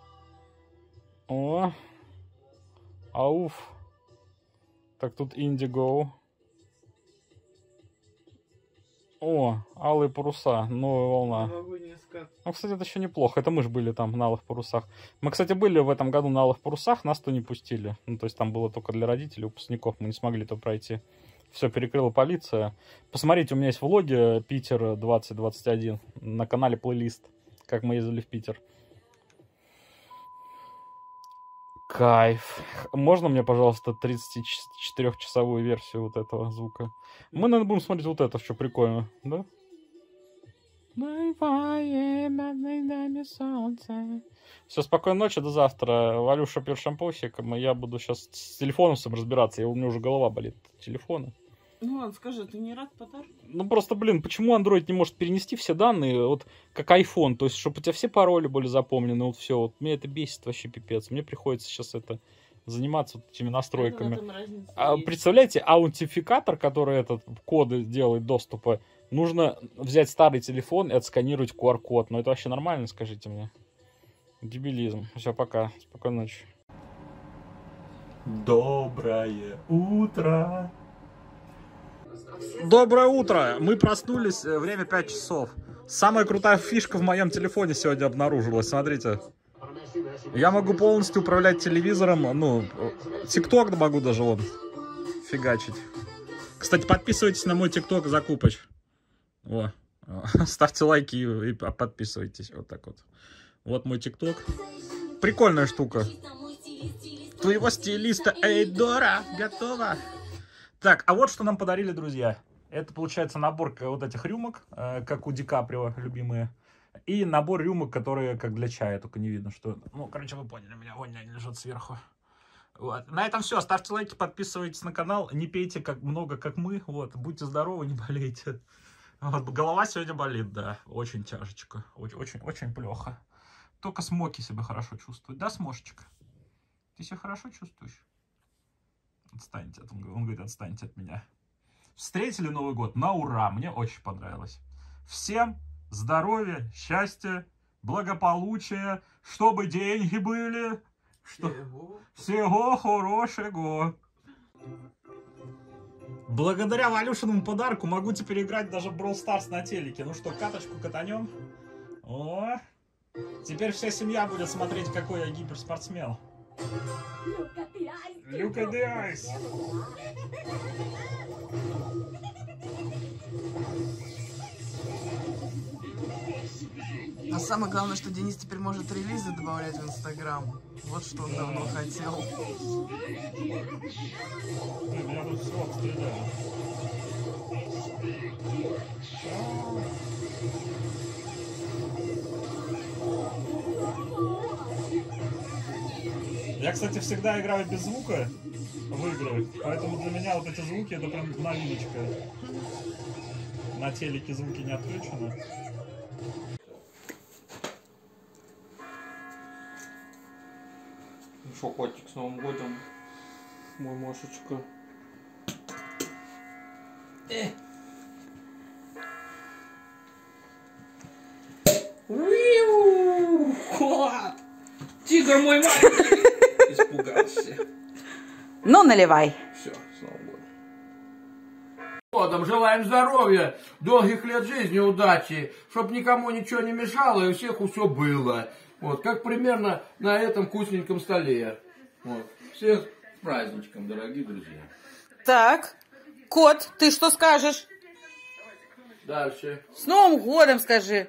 Speaker 8: О, ауф. Так, тут Индиго. О, Алые паруса, новая волна. Ну, кстати, это еще неплохо. Это мы же были там на Алых парусах. Мы, кстати, были в этом году на Алых парусах, нас то не пустили. Ну, то есть там было только для родителей, выпускников. Мы не смогли то пройти. Все перекрыла полиция. Посмотрите, у меня есть влоги Питер 2021 на канале плейлист, как мы ездили в Питер. Кайф. Можно мне, пожалуйста, 34-часовую версию вот этого звука? Мы, наверное, будем смотреть вот это, что прикольно, да? Все, спокойной ночи, до завтра. Валюша пьет шампусик, я буду сейчас с телефоном сам разбираться, у меня уже голова болит от телефона.
Speaker 2: Ну ладно, скажи, ты не рад подарку?
Speaker 8: Ну просто, блин, почему Android не может перенести все данные, вот как iPhone, то есть, чтобы у тебя все пароли были запомнены, вот все, вот меня это бесит вообще пипец, мне приходится сейчас это заниматься вот этими настройками. Представляете, аутентификатор, который этот коды делает доступа, нужно взять старый телефон и отсканировать QR-код, но это вообще нормально, скажите мне? Дебилизм. Все, пока, спокойной ночи. Доброе утро. Доброе утро! Мы проснулись, время 5 часов. Самая крутая фишка в моем телефоне сегодня обнаружилась, смотрите. Я могу полностью управлять телевизором, ну, ТикТок могу даже вот фигачить. Кстати, подписывайтесь на мой ТикТок, Закупыч. О, ставьте лайки и подписывайтесь, вот так вот. Вот мой ТикТок. Прикольная штука. Твоего стилиста Эйдора готова. Так, а вот что нам подарили друзья. Это, получается, наборка вот этих рюмок, как у Ди Каприо, любимые.
Speaker 1: И набор рюмок, которые как для чая, только не видно, что... Ну, короче, вы поняли меня, вон они лежат сверху. Вот. На этом все. Ставьте лайки, подписывайтесь на канал. Не пейте как много, как мы. Вот. Будьте здоровы, не болейте. Вот. Голова сегодня болит, да. Очень тяжечко. Очень плохо. Только Смоки себя хорошо чувствует. Да, Смошечка? Ты себя хорошо чувствуешь? Отстаньте от... Он говорит, отстаньте от меня. Встретили Новый год на ура. Мне очень понравилось. Всем здоровья, счастья, благополучия, чтобы деньги были. Всего хорошего. Благодаря Валюшиному подарку могу теперь играть даже в Brawl Stars на телеке. Ну что, каточку катанем. О, теперь вся семья будет смотреть, какой я гиперспортсмен. Look at the eyes.
Speaker 2: А самое главное, что Денис теперь может релизы добавлять в Инстаграм. Вот что он давно хотел.
Speaker 1: Меня тут все обстреляли. Я, кстати, всегда играю без звука в игры, поэтому для меня вот эти звуки это прям новиночка. На телеке звуки не отключены.
Speaker 4: Ну что, котик, с Новым годом, мой Машечка. Тигр мой маленький! Испугался.
Speaker 2: Ну, наливай.
Speaker 4: Все, с Новым годом.
Speaker 10: Годом желаем здоровья, долгих лет жизни, удачи, чтобы никому ничего не мешало и у всех все было. Вот, как примерно на этом вкусненьком столе. Вот. Всех с праздничком, дорогие друзья.
Speaker 2: Так, кот, ты что скажешь?
Speaker 10: Дальше.
Speaker 2: С Новым годом скажи.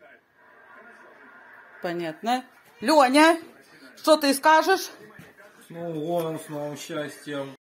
Speaker 2: Понятно. Леня, что ты скажешь?
Speaker 4: С Новым годом, с новым счастьем.